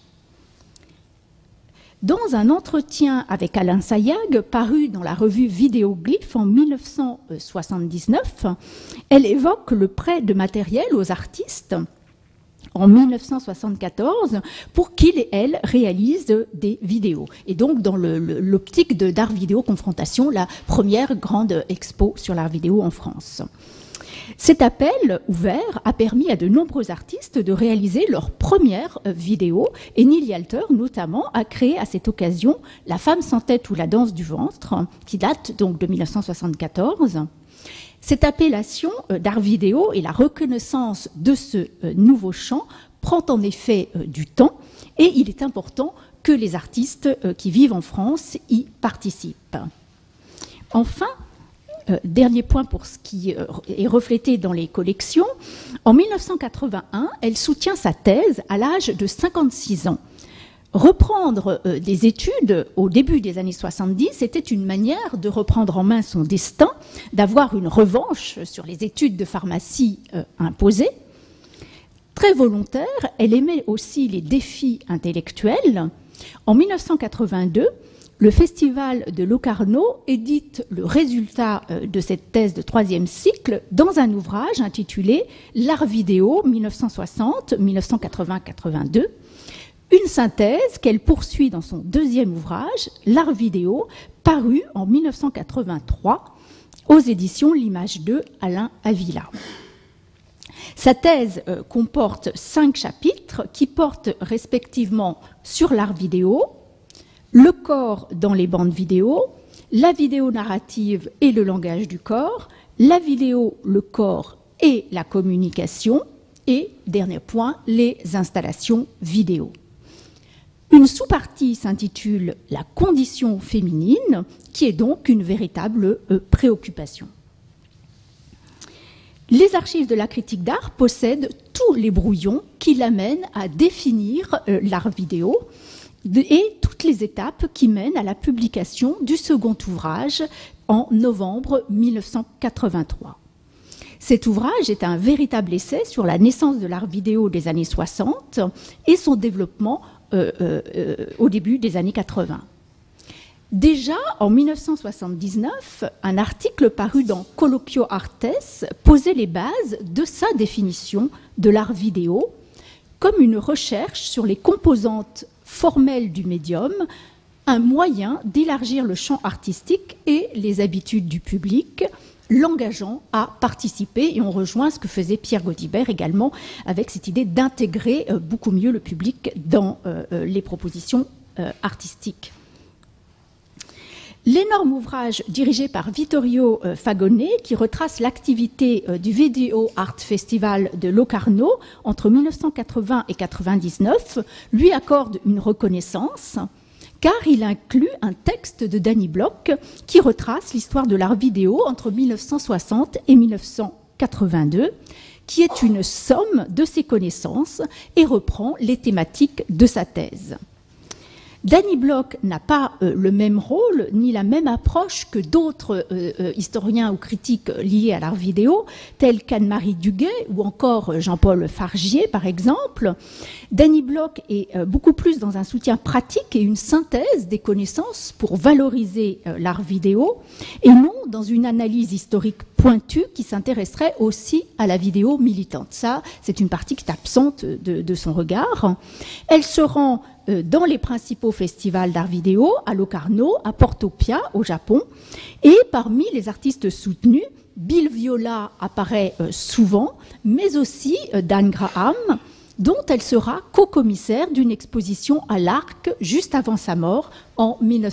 Dans un entretien avec Alain Sayag, paru dans la revue Vidéoglyphe en 1979, elle évoque le prêt de matériel aux artistes en 1974 pour qu'ils et elles réalisent des vidéos. Et donc dans l'optique d'art vidéo confrontation, la première grande expo sur l'art vidéo en France. Cet appel ouvert a permis à de nombreux artistes de réaliser leurs premières vidéos et Nili Alter notamment a créé à cette occasion La femme sans tête ou la danse du ventre qui date donc de 1974. Cette appellation d'art vidéo et la reconnaissance de ce nouveau champ prend en effet du temps et il est important que les artistes qui vivent en France y participent. Enfin, dernier point pour ce qui est reflété dans les collections, en 1981, elle soutient sa thèse à l'âge de 56 ans. Reprendre des études au début des années 70 était une manière de reprendre en main son destin, d'avoir une revanche sur les études de pharmacie imposées. Très volontaire, elle aimait aussi les défis intellectuels. En 1982, le Festival de Locarno édite le résultat de cette thèse de 3e cycle dans un ouvrage intitulé « L'art vidéo 1960-1980-82 », une synthèse qu'elle poursuit dans son 2e ouvrage, « L'art vidéo », paru en 1983 aux éditions L'Image 2, Alain Avila. Sa thèse comporte 5 chapitres qui portent respectivement sur l'art vidéo, le corps dans les bandes vidéo, la vidéo narrative et le langage du corps, la vidéo, le corps et la communication, et, dernier point, les installations vidéo. Une sous-partie s'intitule « La condition féminine », qui est donc une véritable préoccupation. Les archives de la critique d'art possèdent tous les brouillons qui l'amènent à définir l'art vidéo et toutes les étapes qui mènent à la publication du second ouvrage en novembre 1983. Cet ouvrage est un véritable essai sur la naissance de l'art vidéo des années 60 et son développement au début des années 80. Déjà en 1979, un article paru dans Colloquio Artes posait les bases de sa définition de l'art vidéo comme une recherche sur les composantes formelles du médium, un moyen d'élargir le champ artistique et les habitudes du public, l'engageant à participer. Et on rejoint ce que faisait Pierre Gaudibert également avec cette idée d'intégrer beaucoup mieux le public dans les propositions artistiques. L'énorme ouvrage dirigé par Vittorio Fagone, qui retrace l'activité du Video Art Festival de Locarno entre 1980 et 1999, lui accorde une reconnaissance, car il inclut un texte de Danny Bloch qui retrace l'histoire de l'art vidéo entre 1960 et 1982, qui est une somme de ses connaissances et reprend les thématiques de sa thèse. Danny Bloch n'a pas le même rôle ni la même approche que d'autres historiens ou critiques liés à l'art vidéo, tels qu'Anne-Marie Duguay ou encore Jean-Paul Fargier, par exemple. Danny Bloch est beaucoup plus dans un soutien pratique et une synthèse des connaissances pour valoriser l'art vidéo, et non dans une analyse historique pointue qui s'intéresserait aussi à la vidéo militante. Ça, c'est une partie qui est absente de son regard. Elle se rend dans les principaux festivals d'art vidéo, à Locarno, à Porto Pia, au Japon. Et parmi les artistes soutenus, Bill Viola apparaît souvent, mais aussi Dan Graham, dont elle sera co-commissaire d'une exposition à l'Arc juste avant sa mort en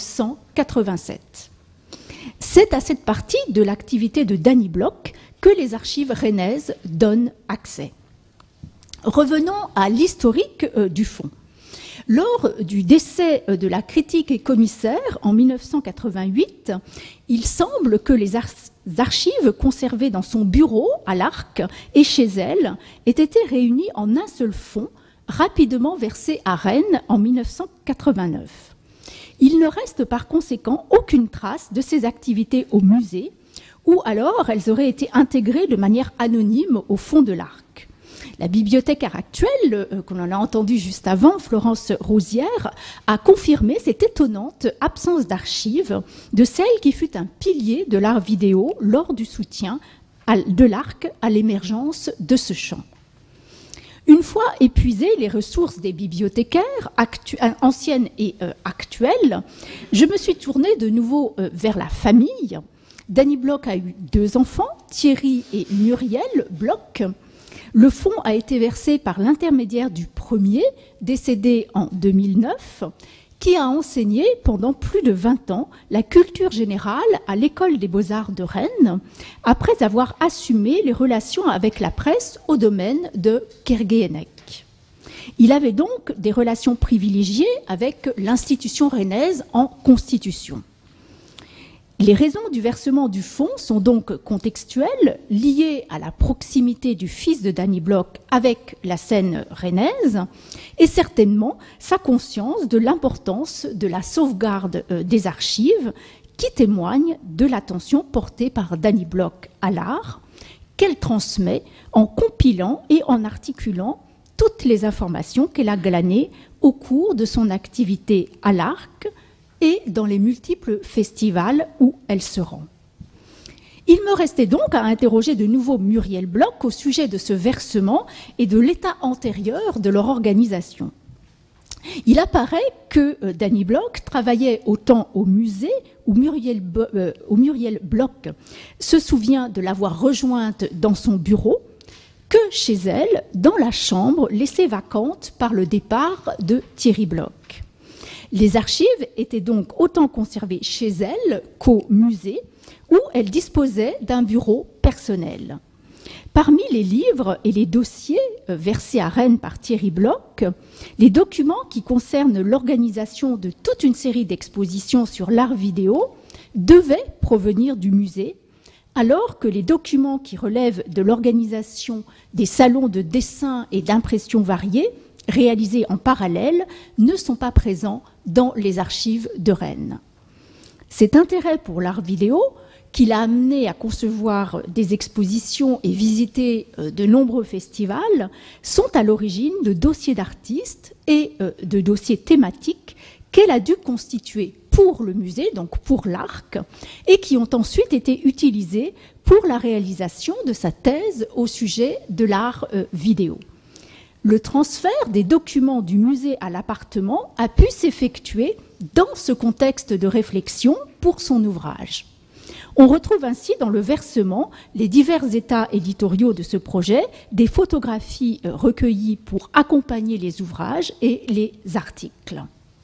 1987. C'est à cette partie de l'activité de Danny Bloch que les archives rennaises donnent accès. Revenons à l'historique du fond. Lors du décès de la critique et commissaire en 1988, il semble que les archives conservées dans son bureau à l'Arc et chez elle aient été réunies en un seul fonds, rapidement versé à Rennes en 1989. Il ne reste par conséquent aucune trace de ces activités au musée, ou alors elles auraient été intégrées de manière anonyme au fond de l'Arc. La bibliothécaire actuelle, qu'on en a entendu juste avant, Florence Rosière, a confirmé cette étonnante absence d'archives de celle qui fut un pilier de l'art vidéo lors du soutien de l'Arc à l'émergence de ce champ. Une fois épuisées les ressources des bibliothécaires anciennes et actuelles, je me suis tournée de nouveau vers la famille. Danny Bloch a eu 2 enfants, Thierry et Muriel Bloch. Le fonds a été versé par l'intermédiaire du premier, décédé en 2009, qui a enseigné pendant plus de 20 ans la culture générale à l'École des Beaux-Arts de Rennes, après avoir assumé les relations avec la presse au domaine de Kerguéhennec. Il avait donc des relations privilégiées avec l'institution rennaise en constitution. Les raisons du versement du fonds sont donc contextuelles, liées à la proximité du fils de Danny Bloch avec la scène rennaise, et certainement sa conscience de l'importance de la sauvegarde des archives, qui témoigne de l'attention portée par Danny Bloch à l'art, qu'elle transmet en compilant et en articulant toutes les informations qu'elle a glanées au cours de son activité à l'Arc et dans les multiples festivals où elle se rend. Il me restait donc à interroger de nouveau Muriel Bloch au sujet de ce versement et de l'état antérieur de leur organisation. Il apparaît que Danny Bloch travaillait autant au musée où Muriel Bloch se souvient de l'avoir rejointe dans son bureau que chez elle, dans la chambre laissée vacante par le départ de Thierry Bloch. Les archives étaient donc autant conservées chez elle qu'au musée, où elle disposait d'un bureau personnel. Parmi les livres et les dossiers versés à Rennes par Thierry Bloch, les documents qui concernent l'organisation de toute une série d'expositions sur l'art vidéo devaient provenir du musée, alors que les documents qui relèvent de l'organisation des salons de dessin et d'impression variés, réalisés en parallèle, ne sont pas présents dans les archives de Rennes. Cet intérêt pour l'art vidéo, qui l'a amené à concevoir des expositions et visiter de nombreux festivals, sont à l'origine de dossiers d'artistes et de dossiers thématiques qu'elle a dû constituer pour le musée, donc pour l'Arc, et qui ont ensuite été utilisés pour la réalisation de sa thèse au sujet de l'art vidéo. Le transfert des documents du musée à l'appartement a pu s'effectuer dans ce contexte de réflexion pour son ouvrage. On retrouve ainsi dans le versement les divers états éditoriaux de ce projet, des photographies recueillies pour accompagner les ouvrages et les articles.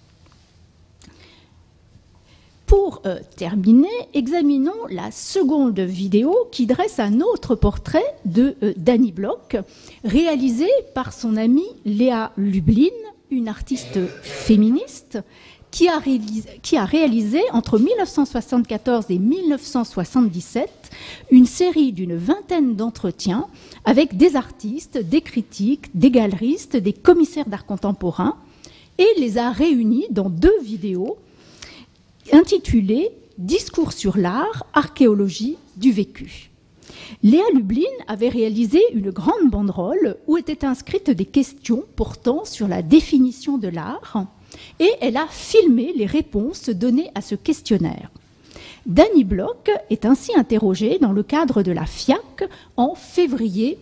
Pour terminer, examinons la seconde vidéo qui dresse un autre portrait de Danny Bloch, réalisé par son amie Léa Lublin, une artiste féministe, qui a réalisé entre 1974 et 1977 une série d'une vingtaine d'entretiens avec des artistes, des critiques, des galeristes, des commissaires d'art contemporain, et les a réunis dans 2 vidéos intitulées « Discours sur l'art, archéologie du vécu ». Léa Lublin avait réalisé une grande banderole où étaient inscrites des questions portant sur la définition de l'art, et elle a filmé les réponses données à ce questionnaire. Danny Bloch est ainsi interrogé dans le cadre de la FIAC en février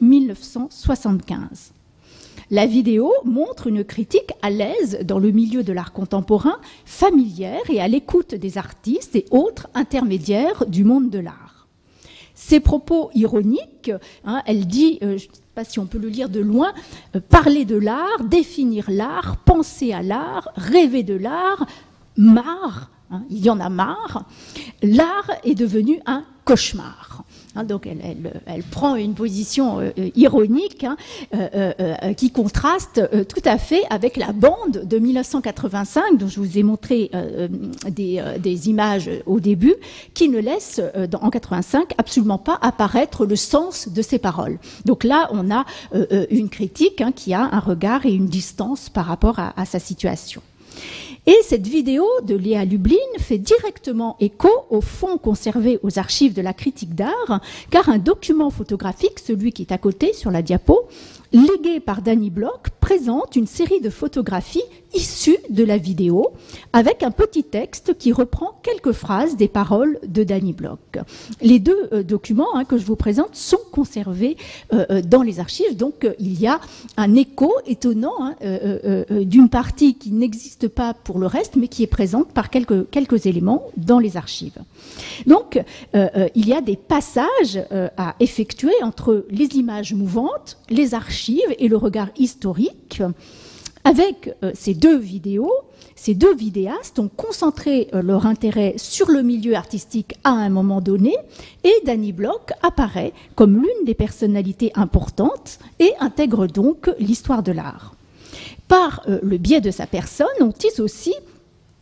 1975. La vidéo montre une critique à l'aise dans le milieu de l'art contemporain, familière et à l'écoute des artistes et autres intermédiaires du monde de l'art. Ses propos ironiques, elle dit, je ne sais pas si on peut le lire de loin, parler de l'art, définir l'art, penser à l'art, rêver de l'art, marre, il y en a marre, l'art est devenu un cauchemar. Donc elle prend une position ironique qui contraste tout à fait avec la bande de 1985 dont je vous ai montré des images au début, qui ne laisse en 85 absolument pas apparaître le sens de ces paroles. Donc là on a une critique qui a un regard et une distance par rapport à sa situation. Et cette vidéo de Léa Lublin fait directement écho au fonds conservé aux archives de la critique d'art, car un document photographique, celui qui est à côté sur la diapo, légué par Danny Bloch, présente une série de photographies issues de la vidéo, avec un petit texte qui reprend quelques phrases des paroles de Danny Bloch. Les 2 documents que je vous présente sont conservés dans les archives, donc il y a un écho étonnant d'une partie qui n'existe pas pour le reste, mais qui est présente par quelques éléments dans les archives. Donc, il y a des passages à effectuer entre les images mouvantes, les archives et le regard historique. Avec ces 2 vidéos, ces 2 vidéastes ont concentré leur intérêt sur le milieu artistique à un moment donné, et Danny Bloch apparaît comme l'une des personnalités importantes et intègre donc l'histoire de l'art. Par le biais de sa personne, on tisse aussi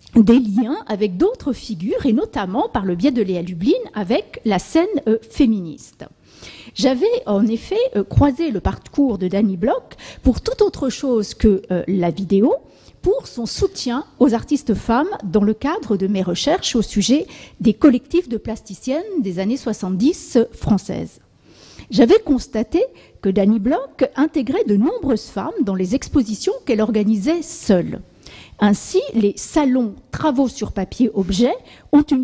des liens avec d'autres figures, et notamment par le biais de Léa Lublin avec la scène féministe. J'avais en effet croisé le parcours de Dany Bloch pour toute autre chose que la vidéo, pour son soutien aux artistes femmes dans le cadre de mes recherches au sujet des collectifs de plasticiennes des années 70 françaises. J'avais constaté que Dany Bloch intégrait de nombreuses femmes dans les expositions qu'elle organisait seule. Ainsi, les salons travaux sur papier objet ont une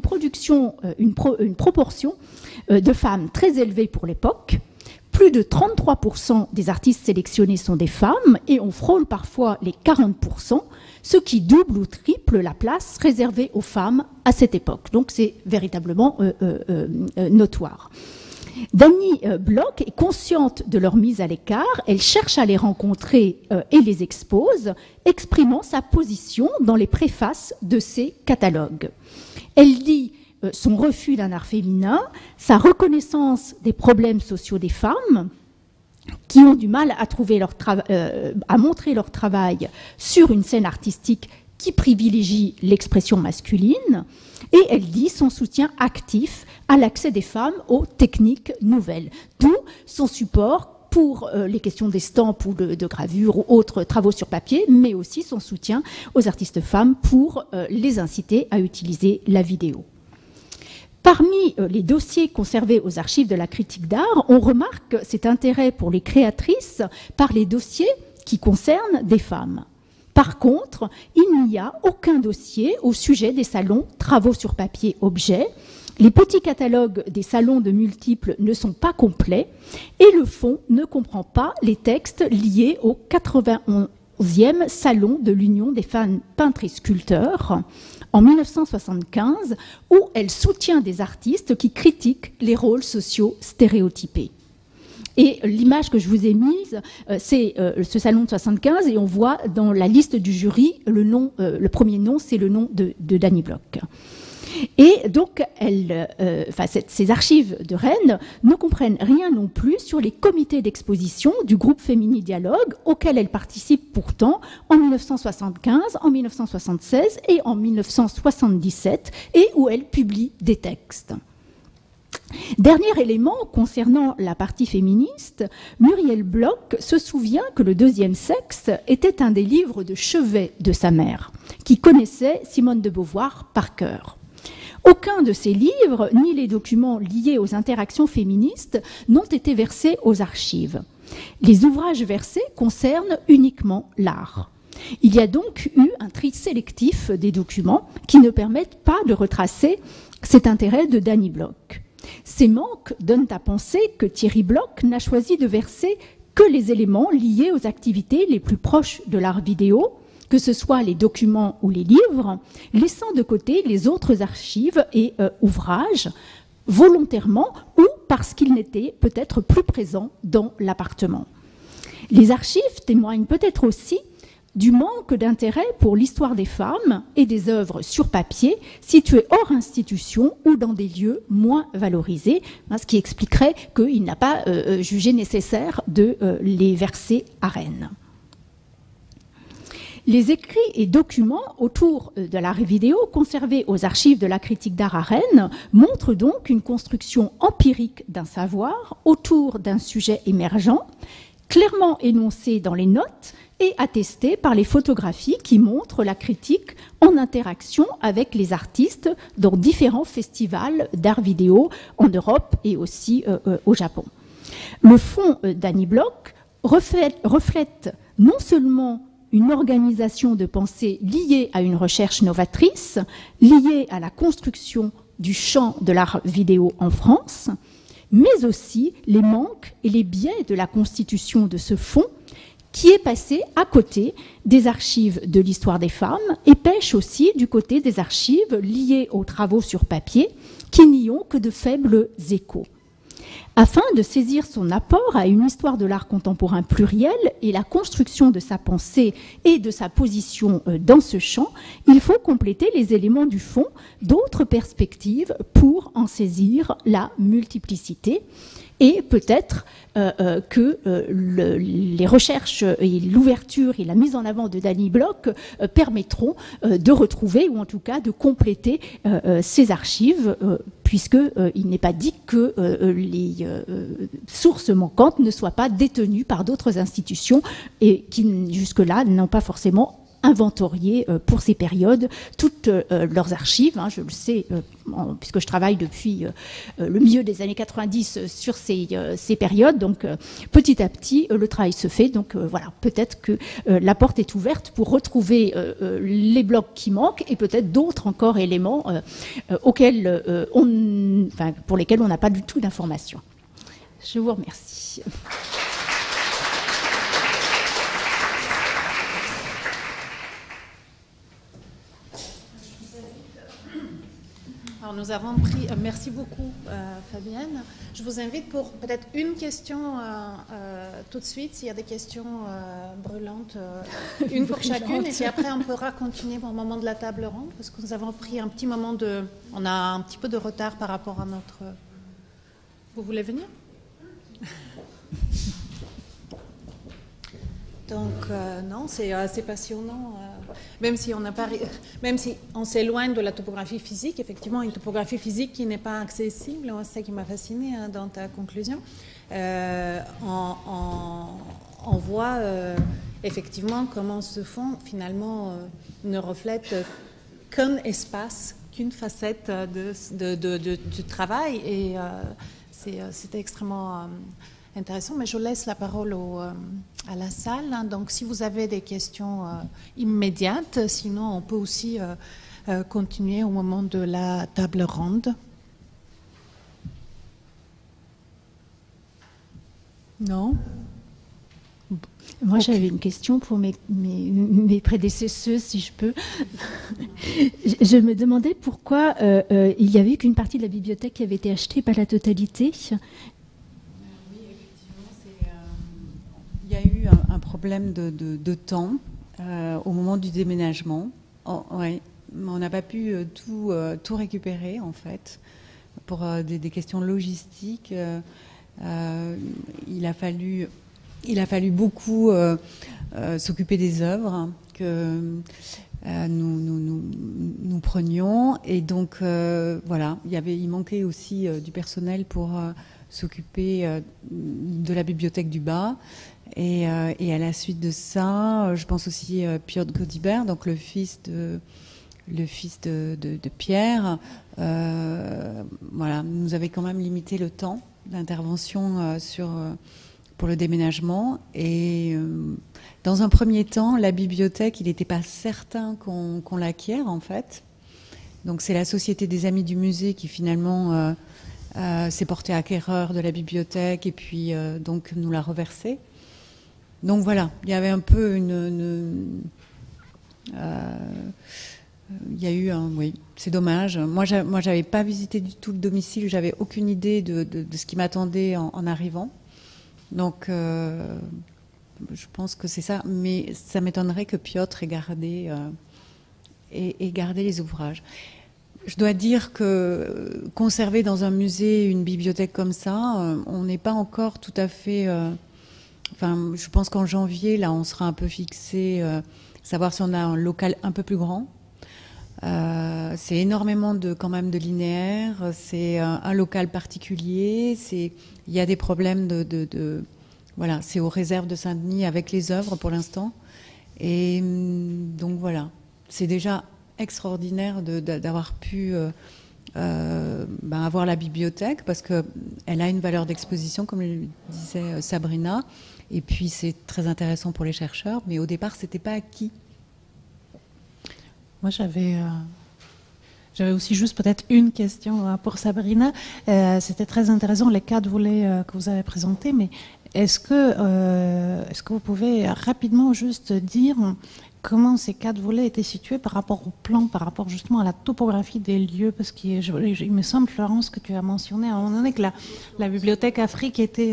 proportion de femmes très élevée pour l'époque. Plus de 33% des artistes sélectionnés sont des femmes et on frôle parfois les 40%, ce qui double ou triple la place réservée aux femmes à cette époque. Donc c'est véritablement notoire. Dany Bloch est consciente de leur mise à l'écart, elle cherche à les rencontrer et les expose, exprimant sa position dans les préfaces de ses catalogues. Elle dit son refus d'un art féminin, sa reconnaissance des problèmes sociaux des femmes, qui ont du mal à montrer leur travail sur une scène artistique qui privilégie l'expression masculine, et elle dit son soutien actif à l'accès des femmes aux techniques nouvelles, d'où son support pour les questions d'estampes ou de gravure ou autres travaux sur papier, mais aussi son soutien aux artistes femmes pour les inciter à utiliser la vidéo. Parmi les dossiers conservés aux archives de la critique d'art, on remarque cet intérêt pour les créatrices par les dossiers qui concernent des femmes. Par contre, il n'y a aucun dossier au sujet des salons travaux sur papier objet. Les petits catalogues des salons de multiples ne sont pas complets et le fonds ne comprend pas les textes liés au 91e salon de l'Union des femmes peintres et sculpteurs en 1975, où elle soutient des artistes qui critiquent les rôles sociaux stéréotypés. Et l'image que je vous ai mise, c'est ce salon de 75, et on voit dans la liste du jury, le premier nom, c'est le nom de Dany Bloch. Et donc, ces archives de Rennes ne comprennent rien non plus sur les comités d'exposition du groupe Féminin Dialogue, auquel elle participe pourtant en 1975, en 1976 et en 1977, et où elle publie des textes. Dernier élément concernant la partie féministe, Muriel Bloch se souvient que Le deuxième sexe était un des livres de chevet de sa mère, qui connaissait Simone de Beauvoir par cœur. Aucun de ces livres, ni les documents liés aux interactions féministes, n'ont été versés aux archives. Les ouvrages versés concernent uniquement l'art. Il y a donc eu un tri sélectif des documents qui ne permettent pas de retracer cet intérêt de Dany Bloch. Ces manques donnent à penser que Thierry Bloch n'a choisi de verser que les éléments liés aux activités les plus proches de l'art vidéo, que ce soit les documents ou les livres, laissant de côté les autres archives et ouvrages, volontairement ou parce qu'ils n'étaient peut-être plus présents dans l'appartement. Les archives témoignent peut-être aussi du manque d'intérêt pour l'histoire des femmes et des œuvres sur papier situées hors institution ou dans des lieux moins valorisés, ce qui expliquerait qu'il n'a pas jugé nécessaire de les verser à Rennes. Les écrits et documents autour de l'art vidéo conservés aux archives de la critique d'art à Rennes montrent donc une construction empirique d'un savoir autour d'un sujet émergent, clairement énoncé dans les notes et attesté par les photographies qui montrent la critique en interaction avec les artistes dans différents festivals d'art vidéo en Europe et aussi au Japon. Le fonds Dany Bloch reflète non seulement une organisation de pensée liée à une recherche novatrice, liée à la construction du champ de l'art vidéo en France, mais aussi les manques et les biais de la constitution de ce fonds qui est passé à côté des archives de l'histoire des femmes et pêche aussi du côté des archives liées aux travaux sur papier qui n'y ont que de faibles échos. Afin de saisir son apport à une histoire de l'art contemporain pluriel et la construction de sa pensée et de sa position dans ce champ, il faut compléter les éléments du fond d'autres perspectives pour en saisir la multiplicité. Et peut-être que les recherches et l'ouverture et la mise en avant de Danny Bloch permettront de retrouver, ou en tout cas de compléter ces archives, puisqu'il n'est pas dit que les sources manquantes ne soient pas détenues par d'autres institutions et qui, jusque-là, n'ont pas forcément inventorié pour ces périodes toutes leurs archives. Je le sais, puisque je travaille depuis le milieu des années 90 sur ces périodes. Donc, petit à petit, le travail se fait. Donc, voilà, peut-être que la porte est ouverte pour retrouver les blocs qui manquent et peut-être d'autres encore éléments auxquels pour lesquels on n'a pas du tout d'informations. Je vous remercie. Alors nous avons pris, merci beaucoup Fabienne. Je vous invite pour peut-être une question tout de suite, s'il y a des questions brûlantes, une pour chacune, et puis après on pourra continuer au moment de la table ronde, parce que nous avons pris un petit moment on a un petit peu de retard par rapport à notre... Vous voulez venir? Donc non, c'est assez passionnant. Même si on s'éloigne de la topographie physique, effectivement, une topographie physique qui n'est pas accessible, c'est ça qui m'a fasciné dans ta conclusion. On voit effectivement comment ce fond finalement ne reflète qu'un espace, qu'une facette du travail, et c'était extrêmement intéressant, mais je laisse la parole à la salle. Donc, si vous avez des questions immédiates, sinon on peut aussi continuer au moment de la table ronde. Non? Moi, j'avais une question pour mes prédécesseuses, si je peux. Je me demandais pourquoi il n'y avait qu'une partie de la bibliothèque qui avait été achetée, pas la totalité. Il y a eu un problème de temps au moment du déménagement. Ouais, on n'a pas pu tout récupérer, en fait, pour des questions logistiques. Il a fallu beaucoup s'occuper des œuvres que nous prenions. Et donc, voilà, il manquait aussi du personnel pour s'occuper de la bibliothèque du bas. Et à la suite de ça, je pense aussi à Piotr Godibert, donc le fils de Pierre, voilà, nous avait quand même limité le temps d'intervention pour le déménagement. Et dans un premier temps, la bibliothèque, il n'était pas certain qu'on l'acquiert, en fait. Donc c'est la Société des Amis du Musée qui finalement s'est portée acquéreur de la bibliothèque et puis donc nous l'a reversée. Donc voilà, il y avait un peu il y a eu oui, c'est dommage. Moi, j'avais pas visité du tout le domicile, j'avais aucune idée de ce qui m'attendait en arrivant. Donc, je pense que c'est ça. Mais ça m'étonnerait que Piotr ait gardé les ouvrages. Je dois dire que conserver dans un musée une bibliothèque comme ça, on n'est pas encore tout à fait... Enfin, je pense qu'en janvier, là, on sera un peu fixé, savoir si on a un local un peu plus grand. C'est énormément quand même de linéaires. C'est un local particulier. Il y a des problèmes voilà, c'est aux réserves de Saint-Denis avec les œuvres pour l'instant. Et donc voilà, c'est déjà extraordinaire d'avoir pu avoir la bibliothèque parce qu'elle a une valeur d'exposition, comme le disait Sabrina. Et puis c'est très intéressant pour les chercheurs, mais au départ, c'était pas acquis. Moi, j'avais aussi juste peut-être une question pour Sabrina. C'était très intéressant les 4 volets que vous avez présentés, mais est-ce que vous pouvez rapidement juste dire comment ces 4 volets étaient situés par rapport au plan, par rapport justement à la topographie des lieux? Parce qu'il me semble, Florence, que tu as mentionné à un moment donné que la bibliothèque Afrique était...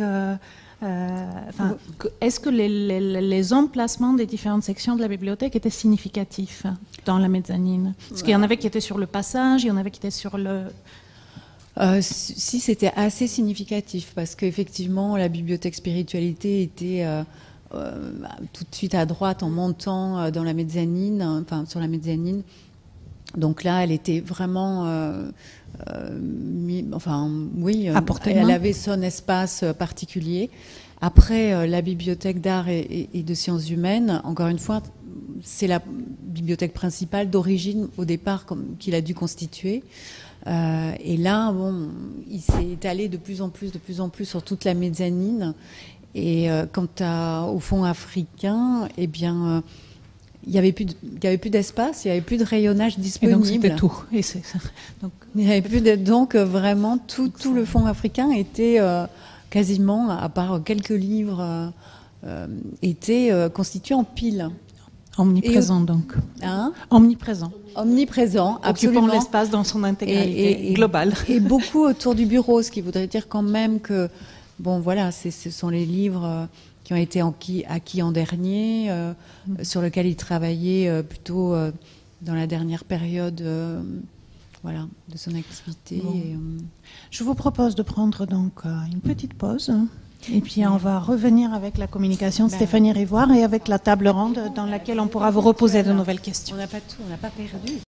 est-ce que les emplacements des différentes sections de la bibliothèque étaient significatifs dans la mezzanine? Parce qu'il y en avait qui étaient sur le passage, il y en avait qui étaient sur le... Si, c'était assez significatif, parce qu'effectivement, la bibliothèque spiritualité était tout de suite à droite en montant dans la mezzanine, enfin sur la mezzanine. Donc là, elle était vraiment, elle avait son espace particulier. Après, la bibliothèque d'art et de sciences humaines, encore une fois, c'est la bibliothèque principale d'origine au départ qu'il a dû constituer. Et là, bon, il s'est étalé de plus en plus sur toute la mezzanine. Et quant au fonds africain, eh bien, il n'y avait plus d'espace, il n'y avait plus de rayonnage disponible. Et donc c'était tout. Donc, il y avait plus donc vraiment tout le fonds africain était quasiment, à part quelques livres, était constitué en piles. Omniprésent donc. Hein? Omniprésent, absolument. Occupant l'espace dans son intégralité globale. Et beaucoup autour du bureau, ce qui voudrait dire quand même que, bon voilà, ce sont les livres qui ont été acquis en dernier, sur lesquels il travaillait plutôt dans la dernière période de son activité. Bon. Je vous propose de prendre donc une petite pause. Et puis on va revenir avec la communication de Stéphanie Rivoire et avec la table ronde dans laquelle on pourra vous reposer de nouvelles questions. On n'a pas perdu.